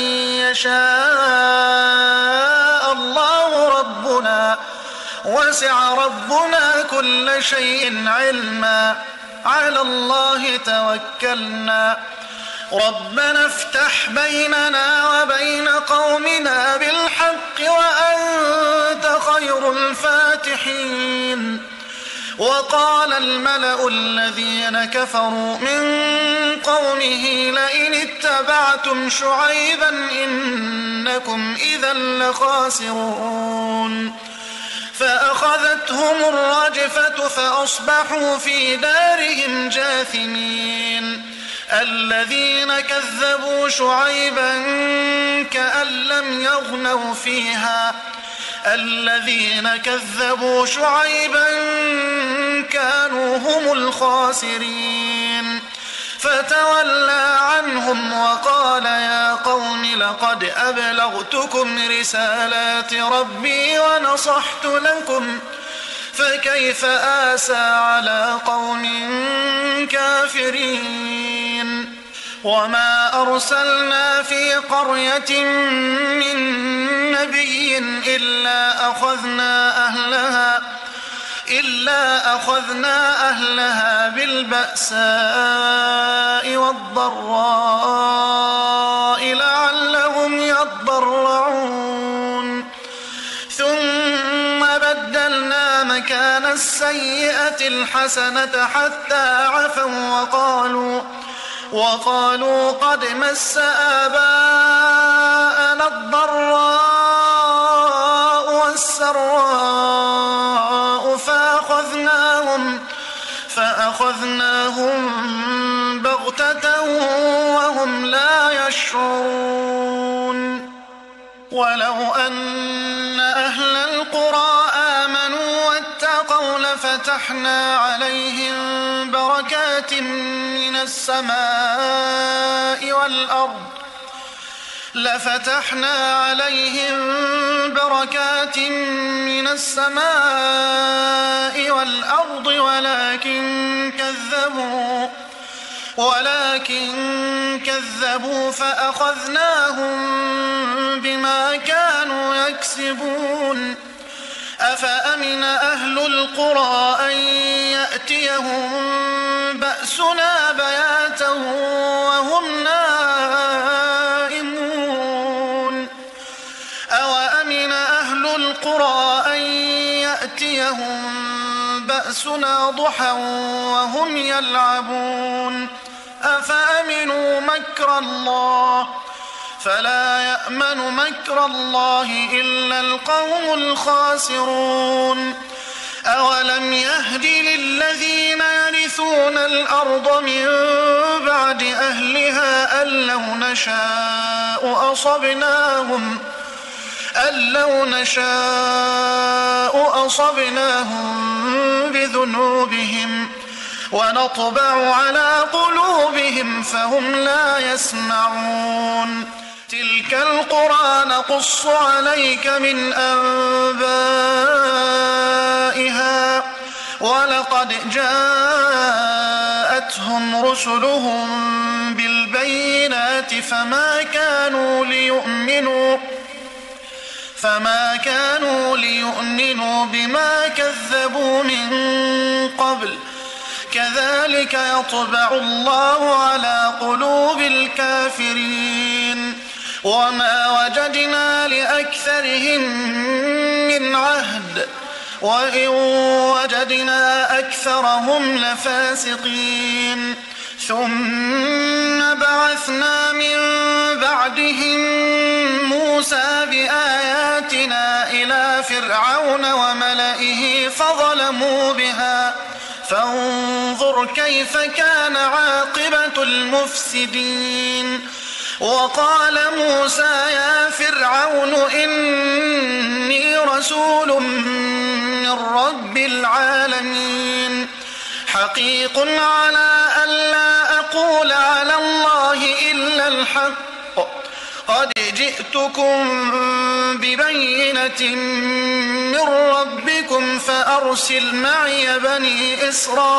Speaker 1: يشاء الله ربنا وسع ربنا كل شيء علما على الله توكلنا ربنا افتح بيننا وبين قومنا بالحق وأنت خير الفاتحين وقال الملأ الذين كفروا من قومه لئن اتبعتم شعيبا إنكم إذا لخاسرون فأخذتهم الرجفة فأصبحوا في دارهم جاثمين الذين كذبوا شعيبا كأن لم يغنوا فيها الذين كذبوا شعيبا كانوا هم الخاسرين فتولى عنهم وقال يا قوم لقد أبلغتكم رسالات ربي ونصحت لكم فكيف آسى على قوم كافرين وما أرسلنا في قرية من نبي إلا أخذنا أهلها بالبأساء والضراء لعلهم يضرعون ثم بدلنا مكان السيئة الحسنة حتى عفوا وقالوا قد مس آباءنا الضراء والسراء فأخذناهم بغتة وهم لا يشعرون ولو أن أهل القرى آمنوا واتقوا لفتحنا عليهم بركات من السماء والأرض ولكن كذبوا فأخذناهم بما كانوا يكسبون أفأمن أهل القرى أن يأتيهم بأسنا بياتا وهم نائمون أوأمن أهل القرى أن يأتيهم بأسنا ضحى وهم يلعبون أفأمنوا مكر الله فلا يأمن مكر الله إلا القوم الخاسرون أولم يهد للذين يرثون الأرض من بعد أهلها أن لو نشاء أصبناهم بذنوبهم ونطبع على قلوبهم فهم لا يسمعون تلك القرى نقص عليك من أنبائها ولقد جاءتهم رسلهم بالبينات فما كانوا ليؤمنوا بما كذبوا من قبل كذلك يطبع الله على قلوب الكافرين وما وجدنا لأكثرهم من عهد وإن وجدنا أكثرهم لفاسقين ثم بعثنا من بعدهم موسى بآياتنا إلى فرعون وملئه فظلموا بها فانظر كيف كان عاقبة المفسدين وقال موسى يا فرعون إني رسول من رب العالمين حقيق على أن لا أقول على الله إلا الحق قد جئتكم ببينة من ربكم فأرسل معي بني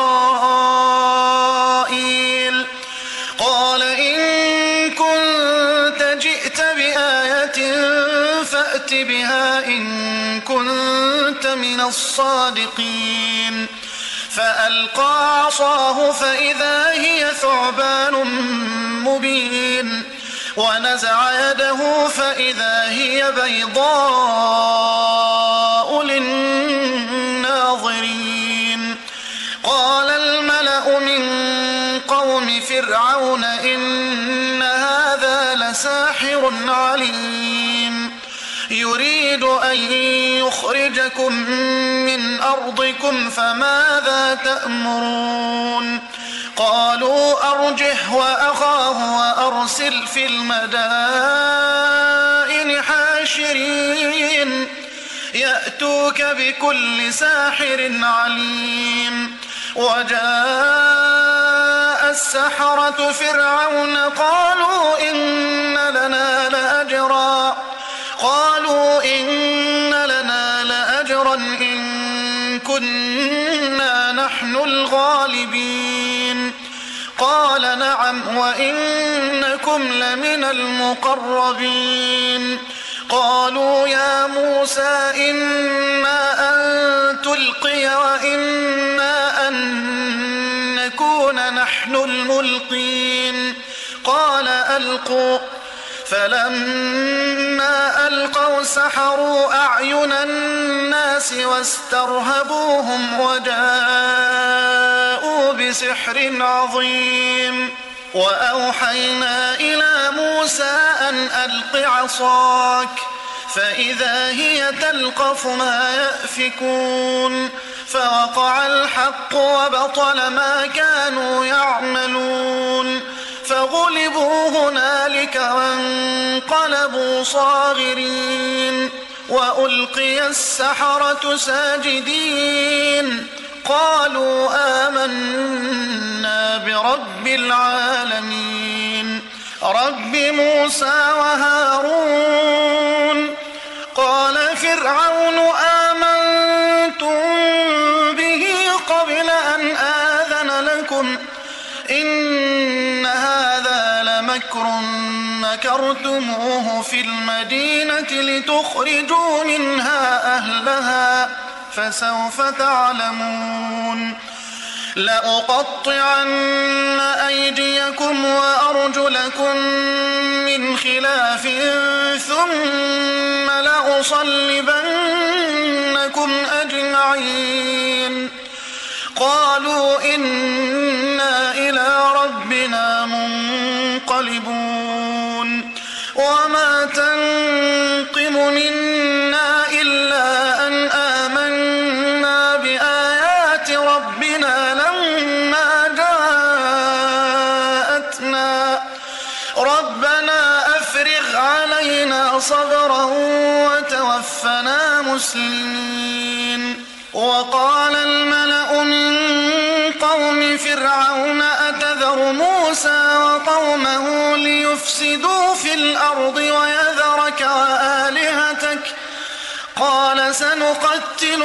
Speaker 1: إسرائيل قال إن كنت جئت بآية فأت بها إن كنت من الصادقين فألقى عصاه فإذا هي ثعبان مبين ونزع يده فإذا هي بيضاء للناظرين قال الملأ من قوم فرعون إن هذا لساحر عليم يريد أن يخرجكم من أرضكم فماذا تأمرون قالوا أرجه وأخاه وأرسل في المدائن حاشرين يأتوك بكل ساحر عليم. وجاء السحرة فرعون قالوا إن لنا لأجرا إن كنا نحن الغالبين. قال نعم وإنكم لمن المقربين. قالوا يا موسى إما أن تلقي وإما أن نكون نحن الملقين. قال ألقوا. فلما ألقوا سحروا أعين الناس واسترهبوهم وجاءوا بسحر عظيم. وأوحينا إلى موسى أن ألق عصاك فإذا هي تلقف ما يأفكون. فوقع الحق وبطل ما كانوا يعملون. فغلبوا هنالك وانقلبوا صاغرين. وألقي السحرة ساجدين قالوا آمنا برب العالمين رب موسى وهارون. قال فرعون آمنتم به قبل أن آذن لكم إن هذا لمكر مكرتموه في المدينة لتخرجوا منها أهلها فسوف تعلمون. لأقطعن أيديكم وأرجلكم من خلاف ثم لأصلبنكم أجمعين. قالوا إنا إلى ربنا منقلبون. وما تنقم منا إلا أن آمنا بآيات ربنا لما جاءتنا. ربنا أفرغ علينا صبرا وتوفنا مسلمين. وقال الملأ من قوم فرعون أتذر موسى وقومه ليفسدوا في الأرض ويذرك وآلهتك قال سنقتل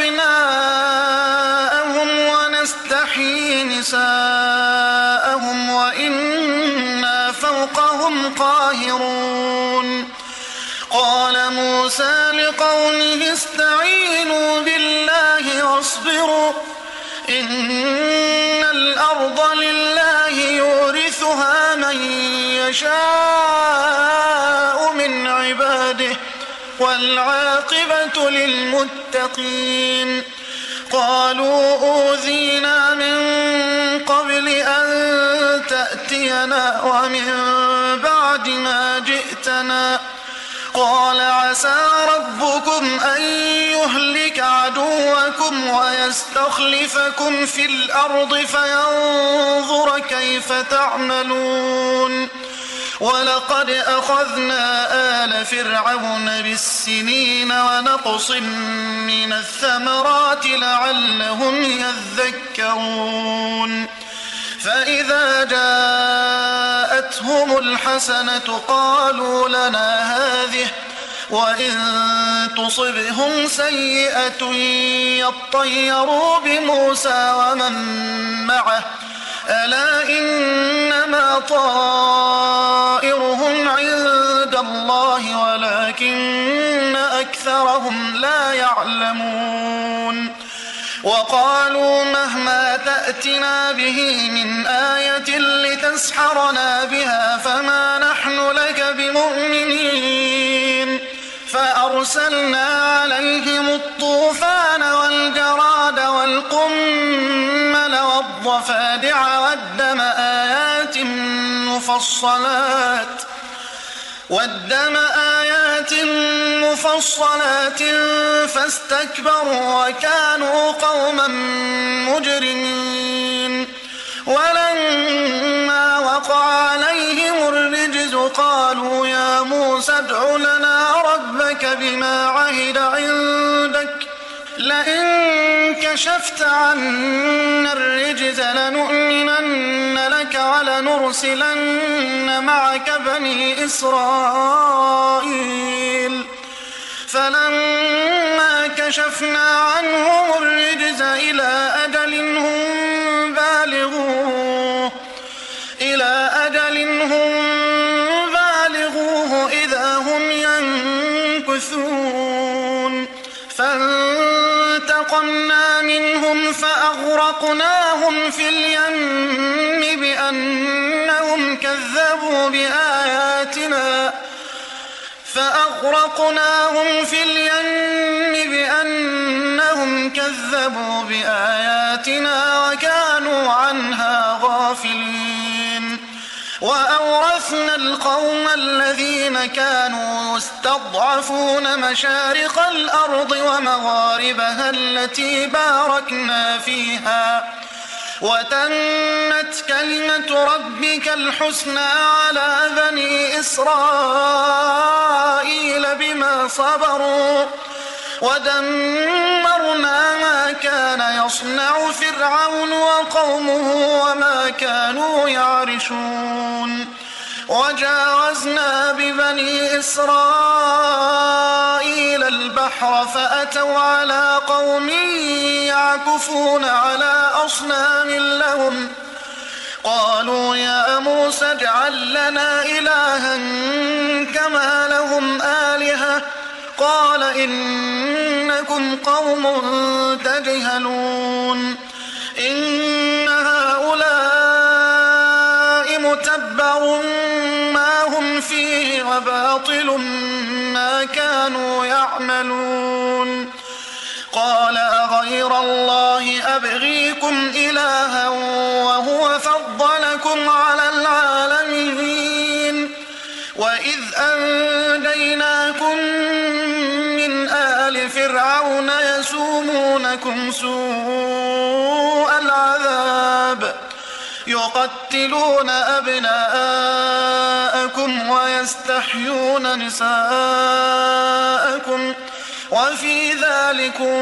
Speaker 1: أبناءهم ونستحيي نساءهم وإنا فوقهم قاهرون. قال موسى لقومه استعينوا بالله واصبروا إن الأرض لله يورثها من يشاء من عباده والعاقبة للمتقين. قالوا أوذينا من قبل أن تأتينا ومن بعد ما جئتنا. قال عسى ربكم أن يهلك عدوكم ويستخلفكم في الأرض فينظر كيف تعملون. ولقد أخذنا آل فرعون بالسنين ونقص من الثمرات لعلهم يذكرون. فإذا جاءتهم الحسنة قالوا لنا هذه وإن تصبهم سيئة يطيروا بموسى ومن معه ألا إنما طائرهم عند الله ولكن أكثرهم لا يعلمون. وقالوا مهما تأتنا به من آية لتسحرنا بها فما نحن لك بمؤمنين. فأرسلنا عليهم الطوفان والجراد والقمل والضفادع والدم آيات مفصلات فاستكبروا وكانوا قوما مجرمين. ولما وقع عليهم الرجز قالوا يا موسى ادع لنا ربك لك بما عهد عندك لئن كشفت عنا الرجز لنؤمنن لك ولنرسلن معك بني إسرائيل فلما كشفنا عنهم الرجز إلى أجل هم بالغوه إذا هم ينكثون فانتقمنا منهم فأغرقناهم في اليم بأنهم كذبوا بآياتنا وكانوا عنها غافلين وأورثنا القوم الذين كانوا يستضعفون مشارق الأرض ومغاربها التي باركنا فيها وتمت كلمة ربك الحسنى على بني إسرائيل بما صبروا ودمرنا ما كان يصنع فرعون وقومه وما كانوا يعرشون وجاوزنا ببني إسرائيل البحر فأتوا على قوم يعكفون على أصنام لهم قالوا يا موسى اجعل لنا إلها كما لهم آلهة قال إنكم قوم تجهلون إن هؤلاء متبر ما هم فيه وباطل ما كانوا يعملون قال أغير الله أبغيكم إلها وهو فضلكم على العالمين وإذ أنجيناكم من آل فرعون يسومونكم سوء العذاب يقتلون أبناءكم ويستحيون نساءكم وفي ذلكم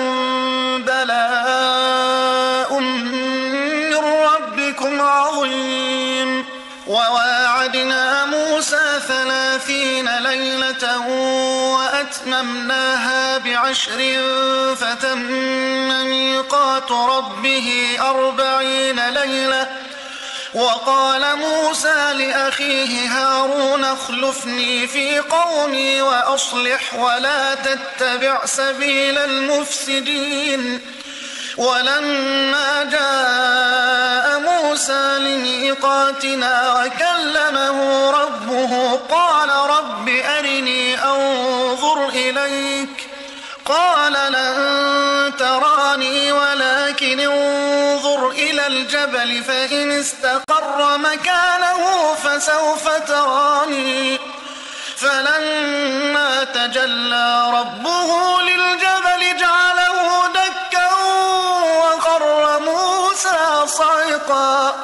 Speaker 1: بلاء من ربكم عظيم وواعدنا موسى 30 ليلة وأتممناها ب10 فتم ميقات ربه 40 ليلة وقال موسى لأخيه هارون اخلفني في قومي وأصلح ولا تتبع سبيل المفسدين ولما جاء موسى لميقاتنا وكلمه ربه قال رب أرني أنظر إليك قال لن تراني ولكن انظر إلى الجبل فإن استقر مكانه فسوف تراني فلما تجلى ربه للجبل جعله دكا وخر موسى صعقا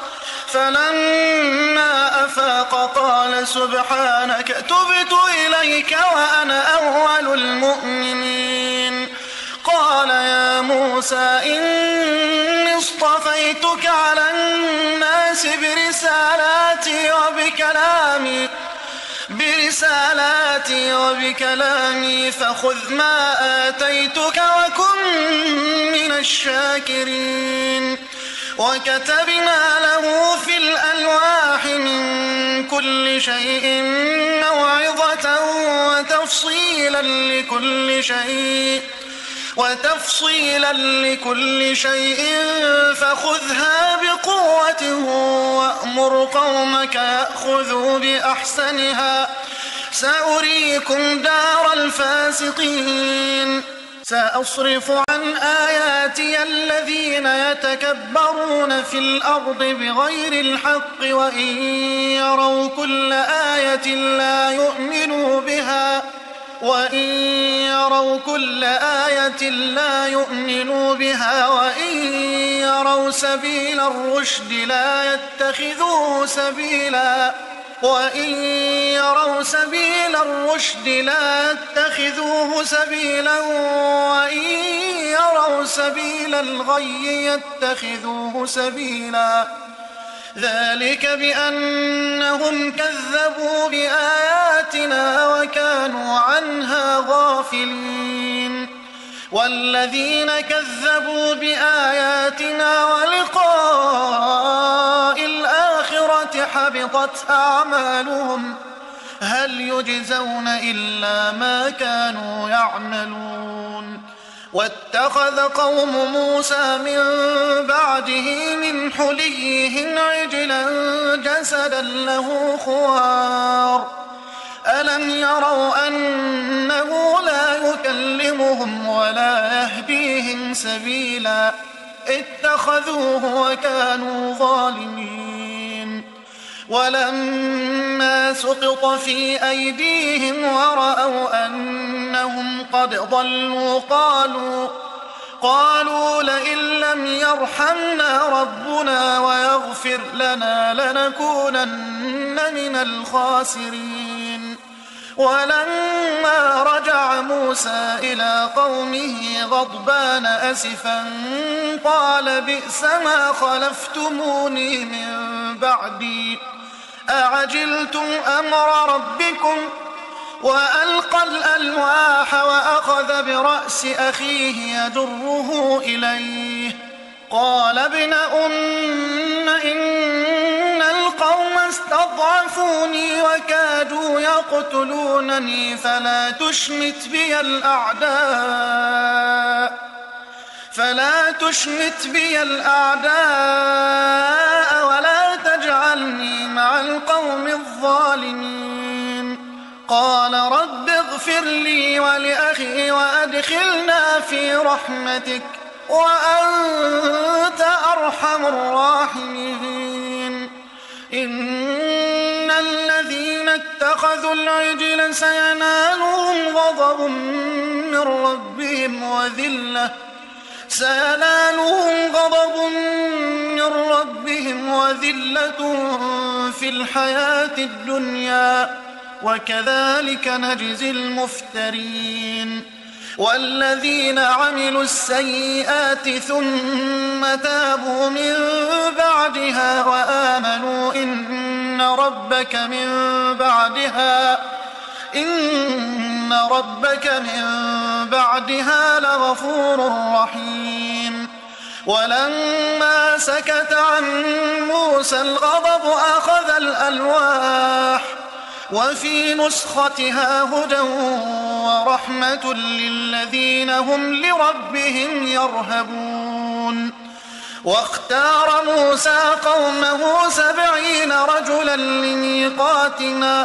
Speaker 1: فلما أفاق قال سبحانك تبت إليك وأنا أول المؤمنين قال يا موسى إني اصطفيتك على الناس برسالاتي وبكلامي فخذ ما آتيتك وكن من الشاكرين وكتبنا له في الألواح من كل شيء موعظة وتفصيلا لكل شيء فخذها بقوة وأمر قومك يأخذوا بأحسنها سأريكم دار الفاسقين سأصرف عن آياتي الذين يتكبرون في الأرض بغير الحق وإن يروا كل آية لا يؤمنوا بها وإن يروا سبيل الرشد لا يتخذوه سبيلا وإن يروا سبيل الرشد لا يتخذوه سبيلا وإن يروا سبيل الغي يتخذوه سبيلا ذلك بأنهم كذبوا بآياتنا وكانوا عنها غافلين والذين كذبوا بآياتنا ولقاء الآخرة حبطت أعمالهم هل يجزون إلا ما كانوا يعملون واتخذ قوم موسى من بعده من حليهم عجلا جسدا له خوار ألم يروا أنه لا يكلمهم ولا يهديهم سبيلا اتخذوه وكانوا ظالمين ولما سقط في أيديهم ورأوا أنهم قد ضلوا قالوا لئن لم يرحمنا ربنا ويغفر لنا لنكونن من الخاسرين ولما رجع موسى إلى قومه غضبان أسفا قال بئس ما خلفتموني من بعدي أعجلتم أمر ربكم وألقى الألواح وأخذ برأس أخيه يجره إليه قال ابن إن القوم استضعفوني وكادوا يقتلونني فلا تشمت بي الأعداء ولا تجعلني مع القوم الظالمين قال رب اغفر لي ولأخي وأدخلنا في رحمتك وأنت أرحم الراحمين إن الذين اتخذوا العجل سينالهم غضب من ربهم وذلة في الحياة الدنيا وكذلك نجزي المفترين والذين عملوا السيئات ثم تابوا من بعدها وآمنوا إن ربك من بعدها لغفور رحيم ولما سكت عن موسى الغضب أخذ الألواح وفي نسختها هدى ورحمة للذين هم لربهم يرهبون واختار موسى قومه 70 رجلا لميقاتنا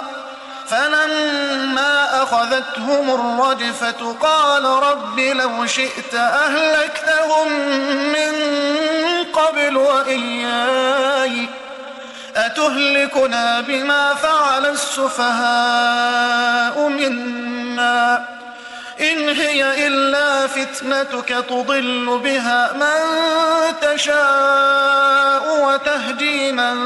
Speaker 1: فلما أخذتهم الرجفة قال رب لو شئت أهلكتهم من قبل وإياي أتهلكنا بما فعل السفهاء منا إن هي إلا فتنتك تضل بها من تشاء وتهدي من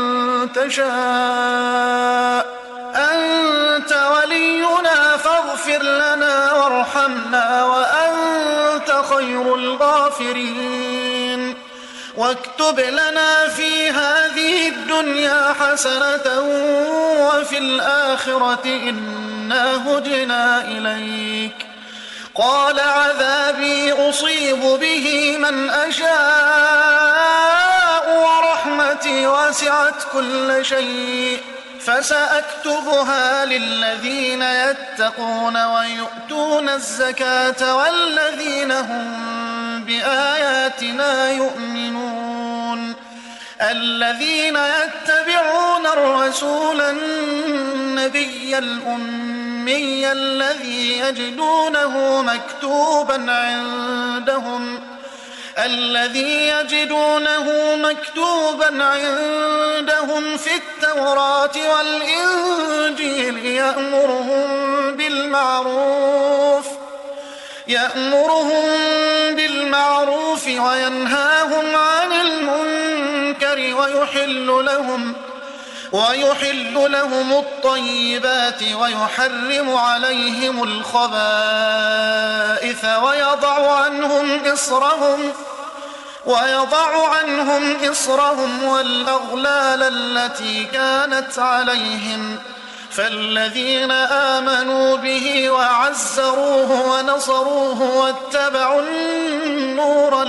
Speaker 1: تشاء أنت ولينا فاغفر لنا وارحمنا وأنت خير الغافرين واكتب لنا في هذه الدنيا حسنة وفي الآخرة إنا هدنا إليك قال عذابي أصيب به من أشاء ورحمتي وسعت كل شيء فسأكتبها للذين يتقون ويؤتون الزكاة والذين هم بآياتنا يؤمنون الذين يتبعون الرسول النبي الأمي الذي يجدونه مكتوبا عندهم في التوراة والإنجيل يأمرهم بالمعروف وينهاهم عن المنكر ويحل لهم الطيبات ويحرم عليهم الخبائث ويضع عنهم إصرهم والأغلال التي كانت عليهم فالذين آمنوا به وعزروه ونصروه واتبعوا النور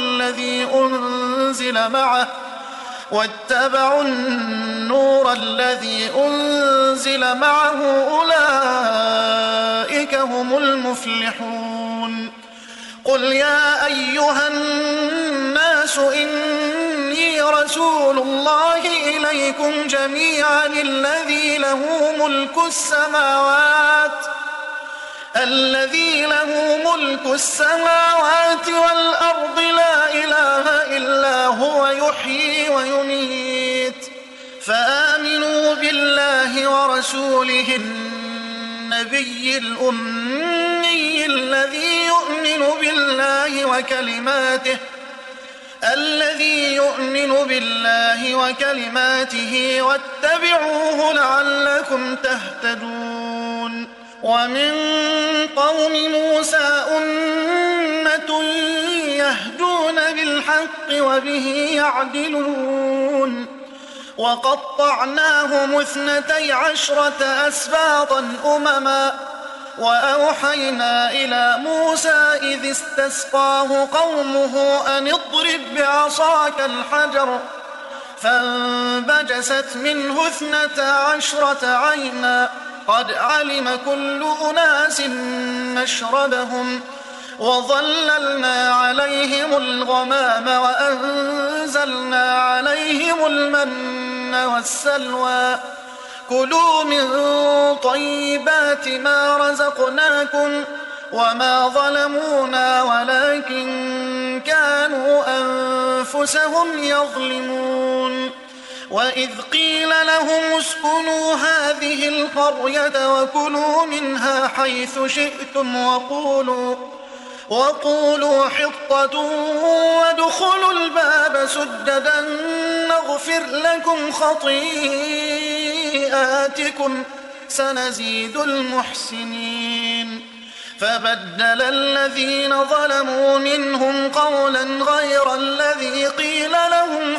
Speaker 1: الذي أنزل معه أولئك هم المفلحون. قل يا أيها الناس إني رسول الله إليكم جميعا الذي له ملك السماوات والأرض لا إله إلا هو يحيي ويميت فآمنوا بالله ورسوله النبي الأمي الذي يؤمن بالله وكلماته واتبعوه لعلكم تهتدون. ومن قوم موسى أمة يهدون بالحق وبه يعدلون وقطعناهم 12 أسباطا أمما وأوحينا إلى موسى إذ استسقاه قومه أن اضرب بعصاك الحجر فانبجست منه 12 عينا قد علم كل أناس مشربهم وظللنا عليهم الغمام وأنزلنا عليهم المن والسلوى كلوا من طيبات ما رزقناكم وما ظلمونا ولكن كانوا أنفسهم يظلمون. وإذ قيل لهم اسكنوا هذه القرية وكلوا منها حيث شئتم وقولوا حطة وادخلوا الباب سجدا نغفر لكم خطيئاتكم سنزيد المحسنين. فبدل الذين ظلموا منهم قولا غير الذي قيل لهم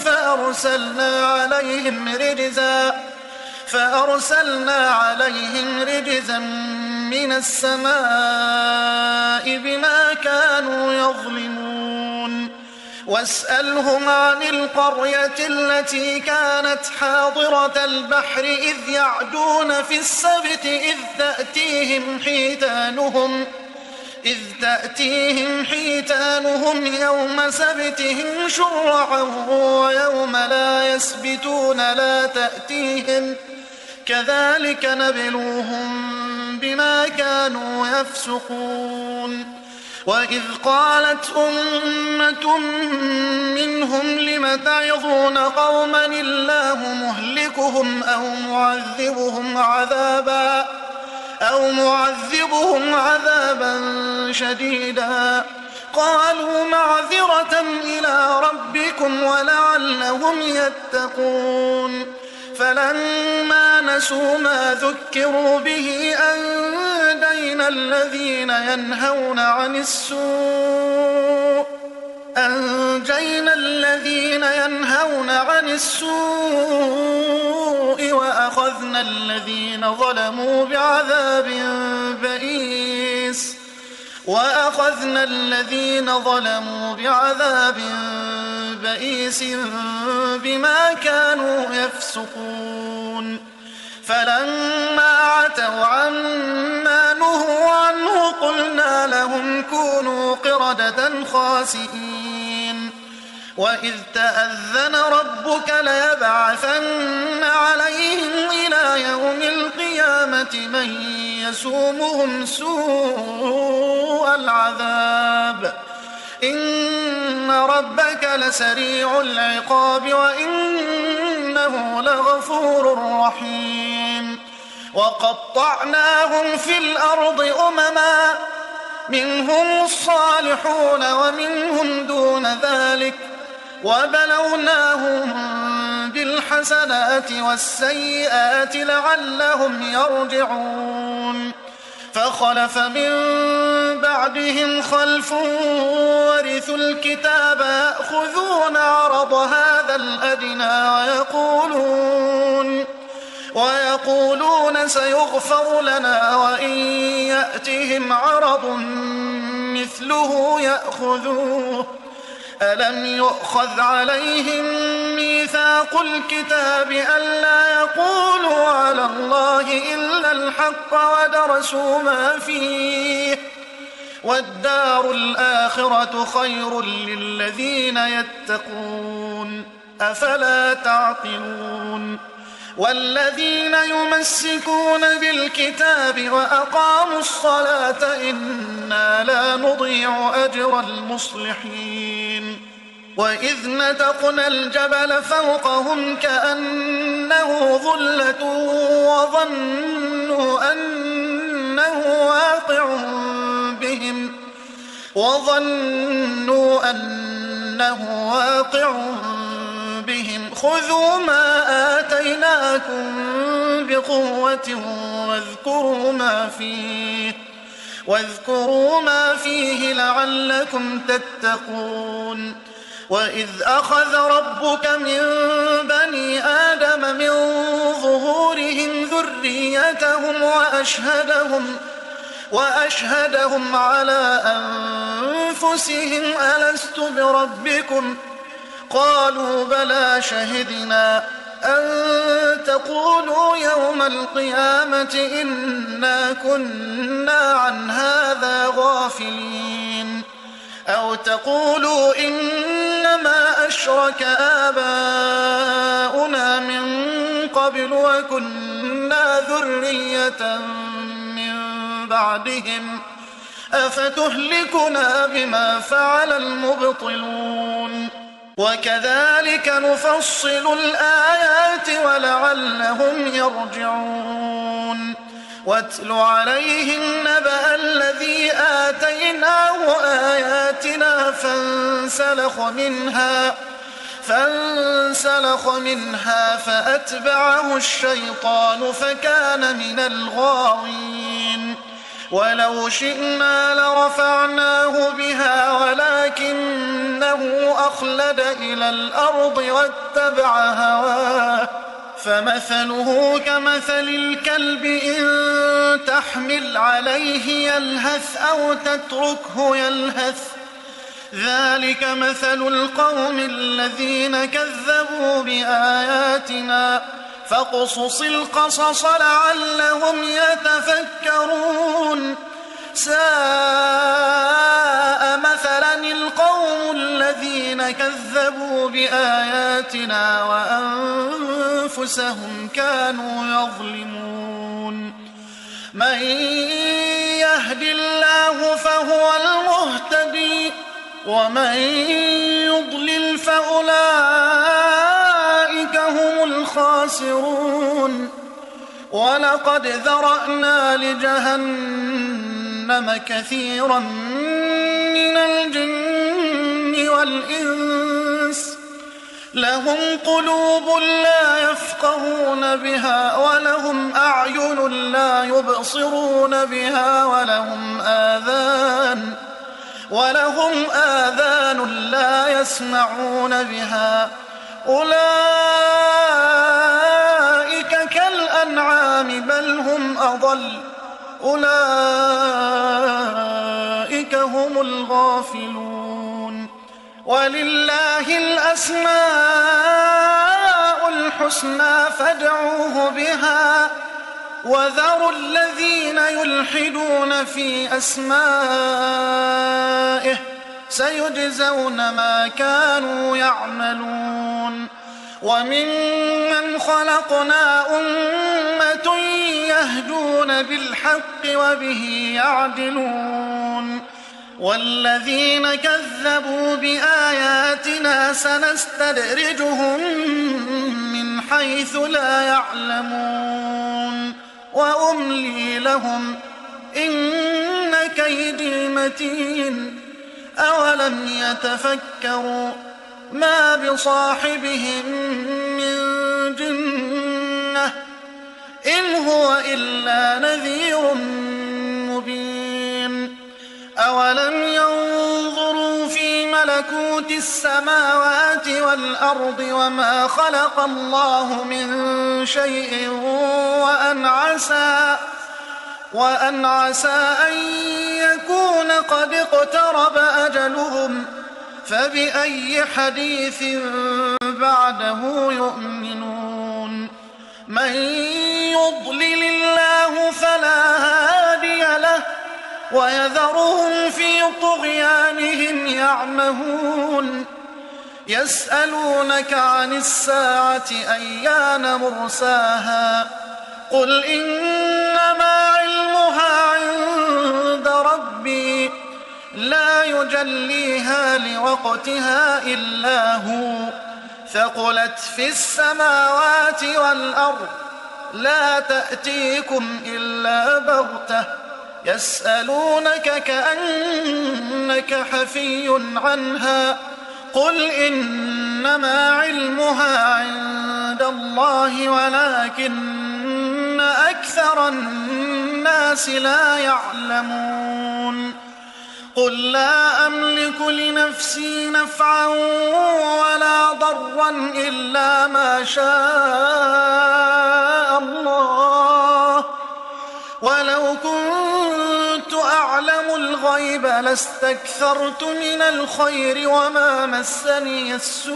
Speaker 1: فأرسلنا عليهم رجزا من السماء بما كانوا يظلمون. واسألهم عن القرية التي كانت حاضرة البحر إذ يعدون في السبت إذ تأتيهم حيتانهم يوم سبتهم شرعا ويوم لا يسبتون لا تأتيهم كذلك نبلوهم بما كانوا يفسقون. وإذ قالت أمة منهم لم تعظون قوما الله مهلكهم أو معذبهم عذابا شديدا قالوا معذرة إلى ربكم ولعلهم يتقون. فلما نسوا ما ذكروا به أنجينا الذين ينهون عن السوء وأخذنا الذين ظلموا بعذاب بئيس بما كانوا يفسقون. فلما عتوا عما نهوا عنه قلنا لهم كونوا قردة خاسئين. وإذ تأذن ربك ليبعثن عليهم إلى يوم القيامة من يسومهم سوء العذاب إن ربك لسريع العقاب وإنه لغفور رحيم. وقطعناهم في الأرض أمما منهم الصالحون ومنهم دون ذلك وبلوناهم بالحسنات والسيئات لعلهم يرجعون فخلف من بعدهم خلف ورثوا الكتاب يأخذون عرض هذا الأدنى ويقولون سيغفر لنا وإن يأتهم عرض مثله يأخذوه ألم يؤخذ عليهم ميثاق الكتاب ألا يقولوا على الله إلا الحق ودرسوا ما فيه والدار الآخرة خير للذين يتقون أفلا تعقلون والذين يمسكون بالكتاب وأقاموا الصلاة إنا لا نضيع أجر المصلحين وإذ نتقنا الجبل فوقهم كأنه ظلة وظنوا أنه واقع بهم خذوا ما آتيناكم بقوة واذكروا ما فيه لعلكم تتقون وإذ أخذ ربك من بني آدم من ظهورهم ذريتهم وأشهدهم على أنفسهم ألست بربكم قالوا بلى شهدنا أن تقولوا يوم القيامة إنا كنا عن هذا غافلين أو تقولوا إنما أشرك آباؤنا من قبل وكنا ذرية من بعدهم أفتهلكنا بما فعل المبطلون وكذلك نفصل الآيات ولعلهم يرجعون واتل عليهم نبأ الذي آتيناه آياتنا فانسلخ منها فأتبعه الشيطان فكان من الغاوين ولو شئنا لرفعناه بها ولكنه أخلد إلى الأرض واتبع هواه فمثله كمثل الكلب إن تحمل عليه يلهث أو تتركه يلهث ذلك مثل القوم الذين كذبوا بآياتنا فاقصص القصص لعلهم يتفكرون ساء مثلا القوم الذين كذبوا بآياتنا وأنفسهم كانوا يظلمون من يهد الله فهو المهتدي ومن يضلل فأولئك هم الخاسرون ولقد ذرأنا لجهنم كثيرا من الجن والإنس لهم قلوب لا يفقهون بها ولهم أعين لا يبصرون بها ولهم آذان لا يسمعون بها أولئك كالأنعام بل هم أضل أولئك هم الغافلون ولله الأسماء الحسنى فادعوه بها وذروا الذين يلحدون في أسمائه سيجزون ما كانوا يعملون وممن خلقنا أمة يهدون بالحق وبه يعدلون والذين كذبوا بآياتنا سنستدرجهم من حيث لا يعلمون وأملي لهم إن كيدي متين أولم يتفكروا ما بصاحبهم من جنة إن هو إلا نذير مبين. أولم ينظروا في ملكوت السماوات والأرض وما خلق الله من شيء وأن عسى أن يكون قد اقترب أجلهم فبأي حديث بعده يؤمنون. من يضلل الله فلا هادي له ويذرهم في طغيانهم يعمهون. يسألونك عن الساعة أيان مرساها قل إنما علمها عند ربي لا يجليها لوقتها إلا هو ثقلت في السماوات والأرض لا تأتيكم إلا بغتة يسألونك كأنك حفي عنها قل إنما علمها عند الله ولكن أكثر الناس لا يعلمون. قل لا أملك لنفسي نفعا ولا ضرا إلا ما شاء الله ولو كنت أعلم الغيب لاستكثرت من الخير وما مسني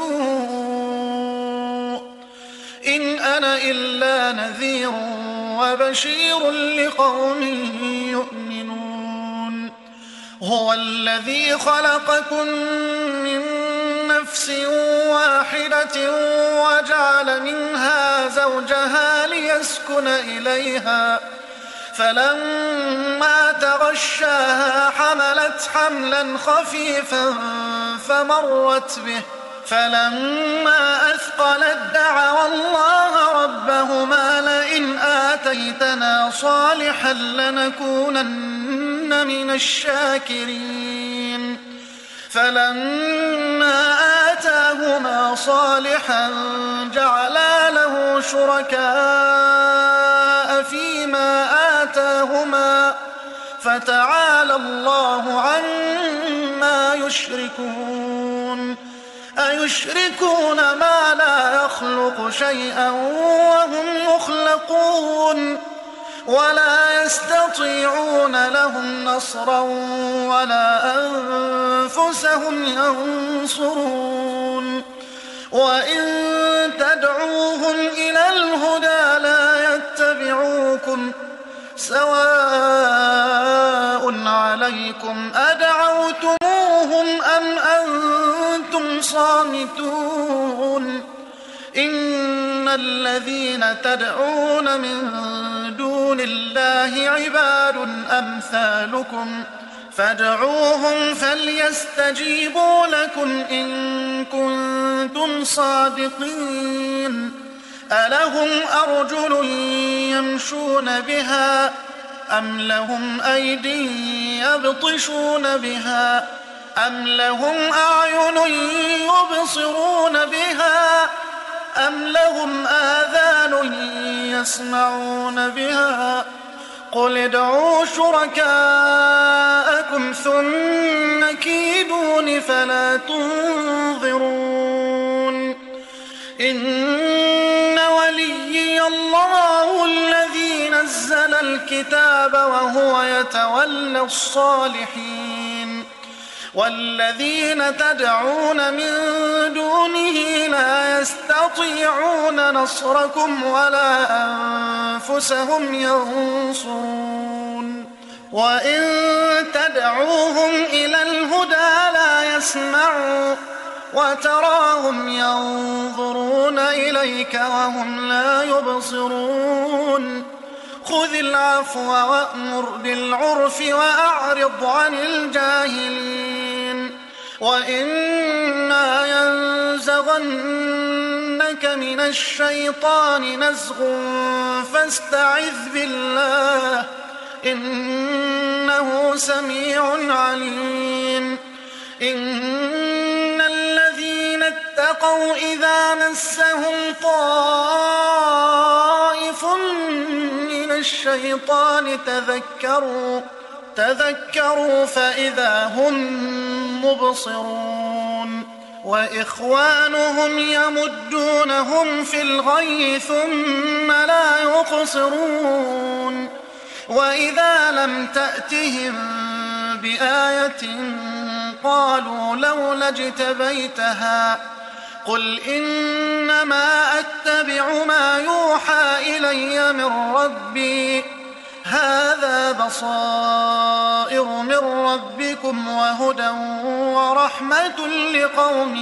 Speaker 1: السوء إن أنا إلا نذير وبشير لقوم يؤمنون. هو الذي خلقكم من نفس واحدة وجعل منها زوجها ليسكن إليها فلما تغشاها حملت حملا خفيفا فمرت به فلما أثقلت دعوا الله ربهما لئن آتيتنا صالحا لنكونن من الشاكرين فلما آتاهما صالحا جعلا له شركاء فيما آتاهما فتعالى الله عما يشركون. أيشركون ما لا يخلق شيئا وهم يخلقون ولا يستطيعون لهم نصرا ولا أنفسهم ينصرون. وإن تدعوهم إلى الهدى لا يتبعوكم سواء عليكم أدعوتموهم أم أنتم صامتون. إن الذين تدعون من دون الله عباد أمثالكم فادعوهم فليستجيبوا لكم إن كنتم صادقين. ألهم أرجل يمشون بها أم لهم أيدي يبطشون بها أم لهم أعين يبصرون بها أم لهم آذان يسمعون بها قل ادعوا شركاءكم ثم كيدون فلا تنظرون. إن وليي الله الذي نزل الكتاب وهو يتولى الصالحين والذين تدعون من دونه لا يستطيعون نصركم ولا أنفسهم ينصرون. وإن تدعوهم إلى الهدى لا يسمعوا وتراهم ينظرون إليك وهم لا يبصرون. خذ العفو وأمر بالعرف وأعرض عن الجاهلين. وإما ينزغنك من الشيطان نزغ فاستعذ بالله إنه سميع عليم. إن الذين اتقوا إذا مسهم طائف من الشيطان تذكروا فإذا هم مبصرون وإخوانهم يمدونهم في الغي ثم لا يقصرون وإذا لم تأتهم بآية قالوا لولا اجتبيتها قل إنما أتبع ما يوحى إلي من ربي هذا بصائر من ربكم وهدى ورحمة لقوم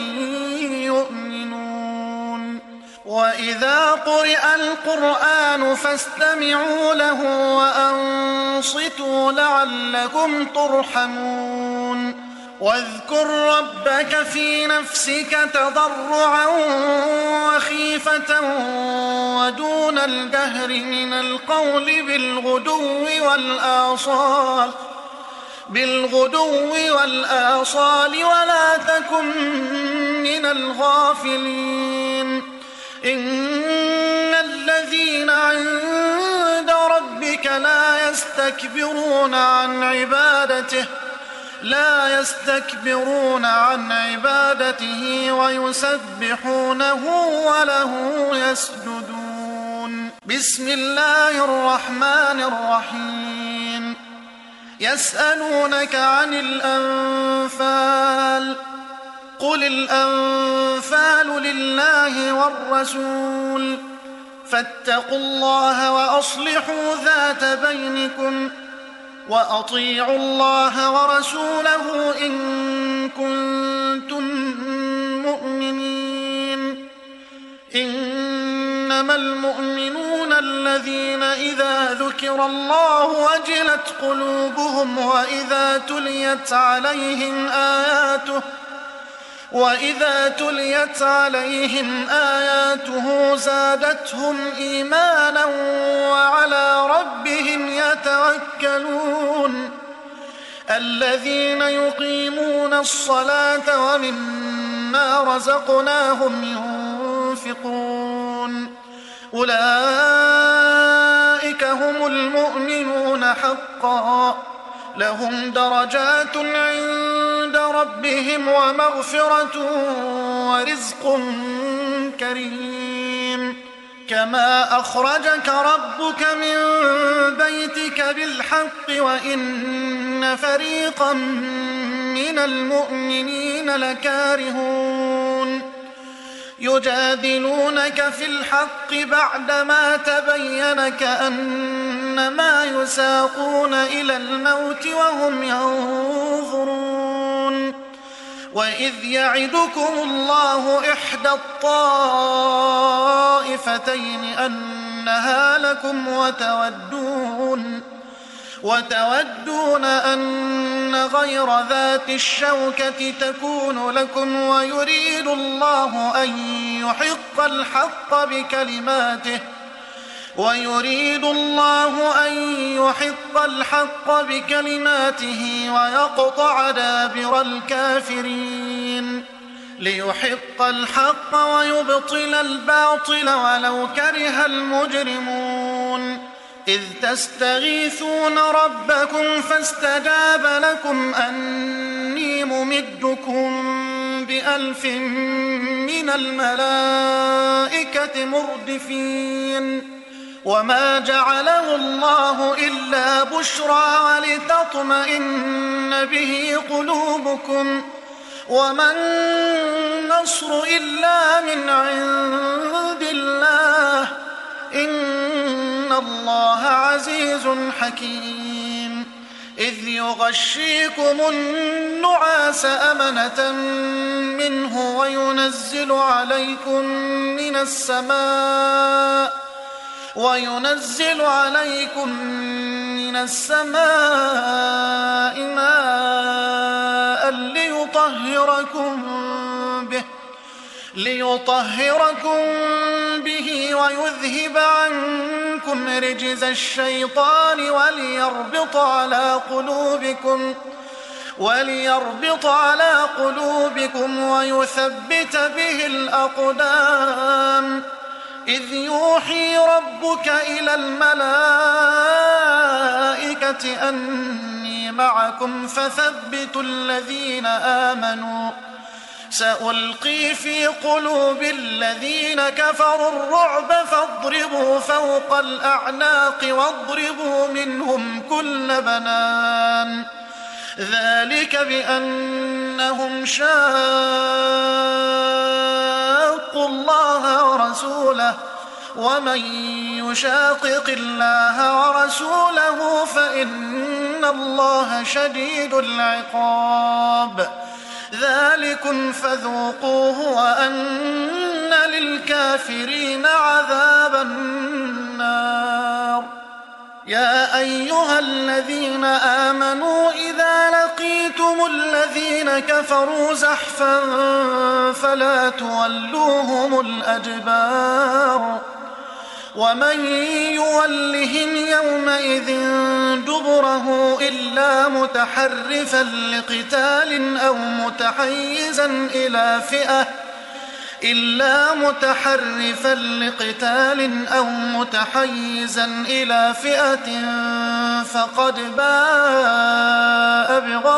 Speaker 1: يؤمنون وإذا قرئ القرآن فاستمعوا له وأنصتوا لعلكم ترحمون واذكر ربك في نفسك تضرعا وخيفة ودون الجهر من القول بالغدو والآصال ولا تكن من الغافلين إن الذين عند ربك لا يستكبرون عن عبادته ويسبحونه وله يسجدون بسم الله الرحمن الرحيم يسألونك عن الأنفال قل الأنفال لله والرسول فاتقوا الله وأصلحوا ذات بينكم وأطيعوا الله ورسوله إن كنتم مؤمنين إنما المؤمنون الذين إذا ذكر الله وجلت قلوبهم وإذا تليت عليهم آياته زادتهم إيمانا وعلى ربهم يتوكلون الذين يقيمون الصلاة ومما رزقناهم ينفقون أولئك هم المؤمنون حقا لهم درجات عند ربهم ومغفرة ورزق كريم كما أخرجك ربك من بيتك بالحق وإن فريقا من المؤمنين لكارهون يجادلونك في الحق بعدما تبين كأنما يساقون إلى الموت وهم ينظرون وإذ يعدكم الله إحدى الطائفتين أنها لكم وتودون أن غير ذات الشوكة تكون لكم ويريد الله أن يحق الحق بكلماته ويقطع دابر الكافرين ليحق الحق ويبطل الباطل ولو كره المجرمون إذ تستغيثون ربكم فاستجاب لكم أني ممدكم ب1000 من الملائكة مردفين وما جعله الله إلا بشرى ولتطمئن به قلوبكم وما النصر إلا من عند الله إن الله عزيز حكيم إذ يغشيكم النعاس أمنة منه وينزل عليكم من السماء ماء ليطهركم به ويذهب عنكم رجز الشيطان وليربط على قلوبكم ويثبت به الأقدام إذ يوحي ربك إلى الملائكة أني معكم فثبتوا الذين آمنوا سألقي في قلوب الذين كفروا الرعب فاضربوا فوق الأعناق واضربوا منهم كل بنان ذلك بأنهم شاقوا الله ورسوله ومن يشاقق الله ورسوله فإن الله شديد العقاب ذلكم فذوقوه وأن للكافرين عذاب النار يا أيها الذين آمنوا إذا لقيتم الذين كفروا زحفا فلا تولوهم الأدبار ومن يولهم يومئذ دبره إلا متحرفا لقتال أو متحيزا إلى فئة فقد باء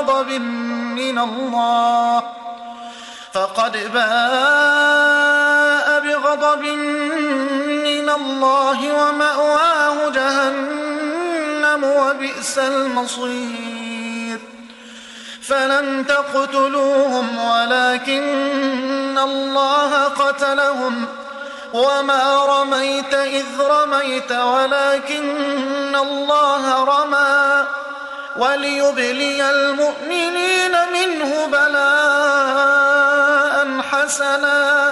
Speaker 1: بغضب من الله ومأواه جهنم وبئس المصير فلم تقتلوهم ولكن الله قتلهم وما رميت إذ رميت ولكن الله رمى وليبلي المؤمنين منه بلاء حسنا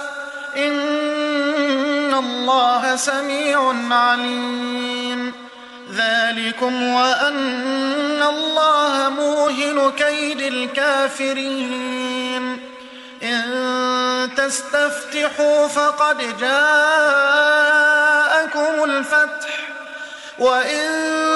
Speaker 1: إن الله سميع عليم ذلكم وأن الله موهن كيد الكافرين إن تستفتحوا فقد جاءكم الفتح وإن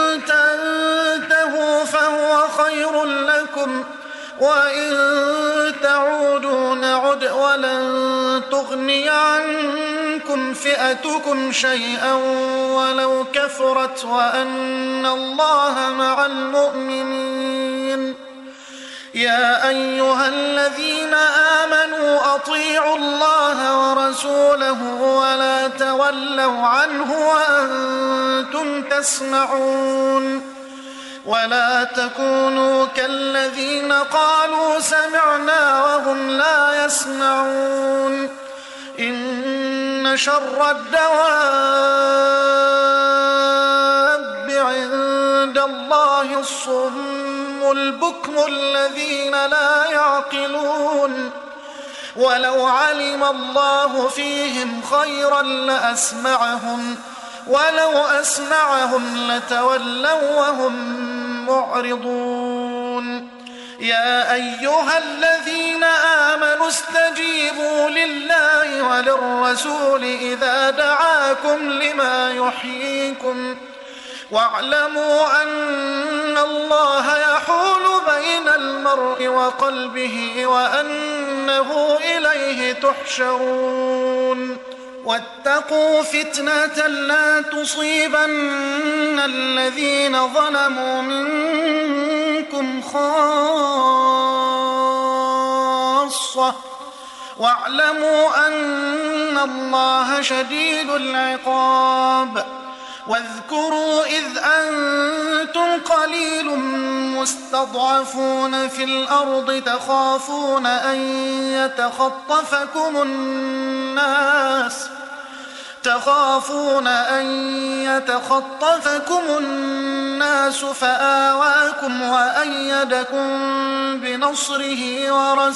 Speaker 1: تنتهوا فهو خير لكم وإن تعودوا نعد ولن تغني عنكم فئتكم شيئا ولو كثرت وأن الله مع المؤمنين يا أيها الذين آمنوا أطيعوا الله ورسوله ولا تولوا عنه وأنتم تسمعون ولا تكونوا كالذين قالوا سمعنا وهم لا يسمعون إن شر الدواب عند الله الصم البكم الذين لا يعقلون ولو علم الله فيهم خيرا لأسمعهم ولو أسمعهم لتولوا وهم معرضون يا أيها الذين آمنوا استجيبوا لله وللرسول إذا دعاكم لما يحييكم واعلموا أن الله يحول بين المرء وقلبه وأنه إليه تحشرون واتقوا فتنة لا تصيبن الذين ظلموا منكم خاصة واعلموا أن الله شديد العقاب واذكروا إذ أنتم قليل مستضعفون في الأرض تخافون أن يتخطفكم الناس فآواكم وأيدكم بنصره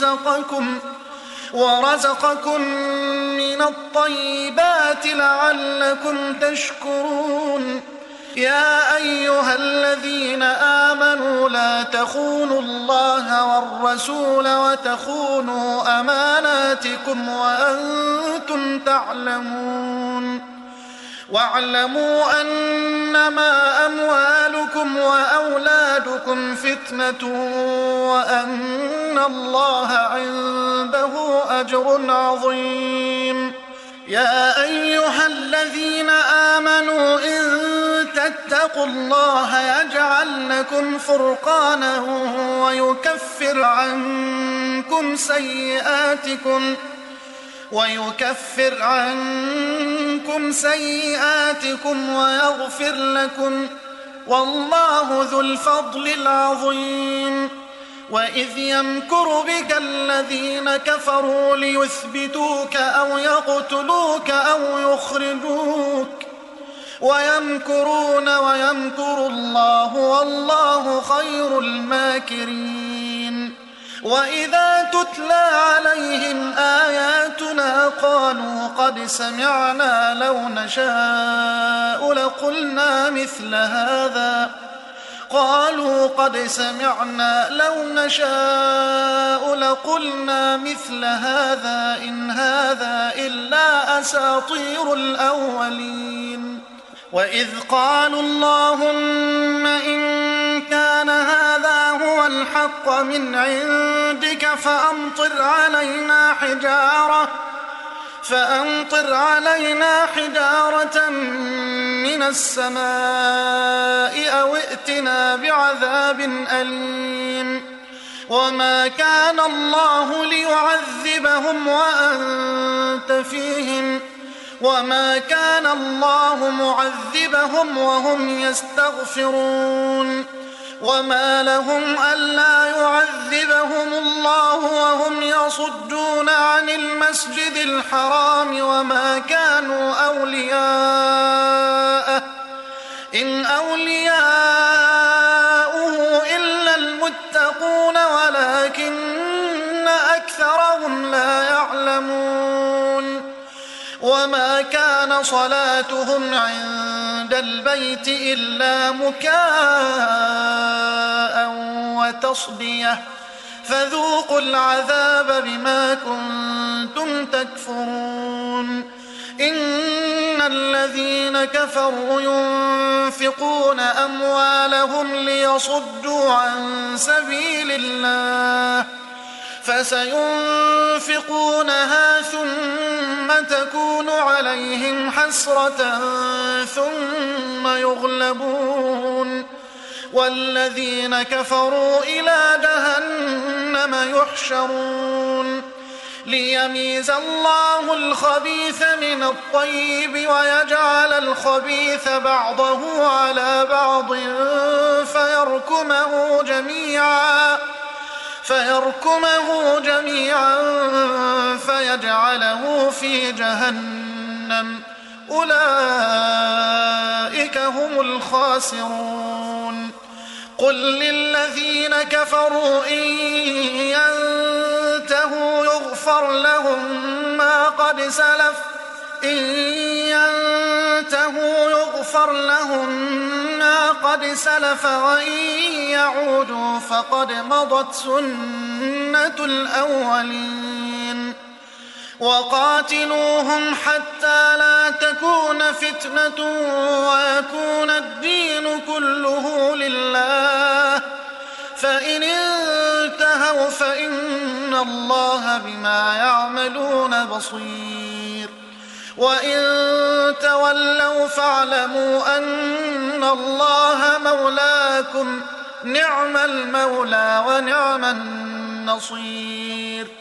Speaker 1: ورزقكم من الطيبات لعلكم تشكرون يا أيها الذين آمنوا لا تخونوا الله والرسول وتخونوا أماناتكم وأنتم تعلمون واعلموا أنما أموالكم وأولادكم فتنة وأن الله عنده أجر عظيم. يا أيها الذين آمنوا إن تتقوا الله يجعل لكم فرقانا ويكفر عنكم سيئاتكم ويغفر لكم والله ذو الفضل العظيم. وإذ يمكر بك الذين كفروا ليثبتوك أو يقتلوك أو يخرجوك ويمكرون ويمكر الله والله خير الماكرين. وإذا تتلى عليهم آياتنا قالوا قد سمعنا لو نشاء لقلنا مثل هذا إن هذا إلا أساطير الأولين. وإذ قالوا اللهم إن كان هذا هو الحق من عندك فأمطر علينا حجارة من السماء أو ائتنا بعذاب أليم. وما كان الله ليعذبهم وأنت فيهم وما كان الله معذبهم وهم يستغفرون. وما لهم ألا يعذبهم الله وهم يصدون عن المسجد الحرام وما كانوا أولياءه إن أولياؤه إلا المتقون ولكن أكثرهم لا يعلمون. وما كان صلاتهم عند البيت إلا مكاء وتصدية فذوقوا العذاب بما كنتم تكفرون. إن الذين كفروا ينفقون أموالهم ليصدوا عن سبيل الله فسينفقونها ثم تكون عليهم حسرة ثم يغلبون والذين كفروا إلى جهنم يحشرون. ليميز الله الخبيث من الطيب ويجعل الخبيث بعضه على بعض فيركمه جميعا فيجعله في جهنم أولئك هم الخاسرون. قل للذين كفروا إن ينتهوا يغفر لهم ما قد سلف وإن يعودوا فقد مضت سنة الأولين. وقاتلوهم حتى لا تكون فتنة ويكون الدين كله لله فإن انتهوا فإن الله بما يعملون بصير. وإن تولوا فاعلموا أن الله مولاكم نعم المولى ونعم النصير.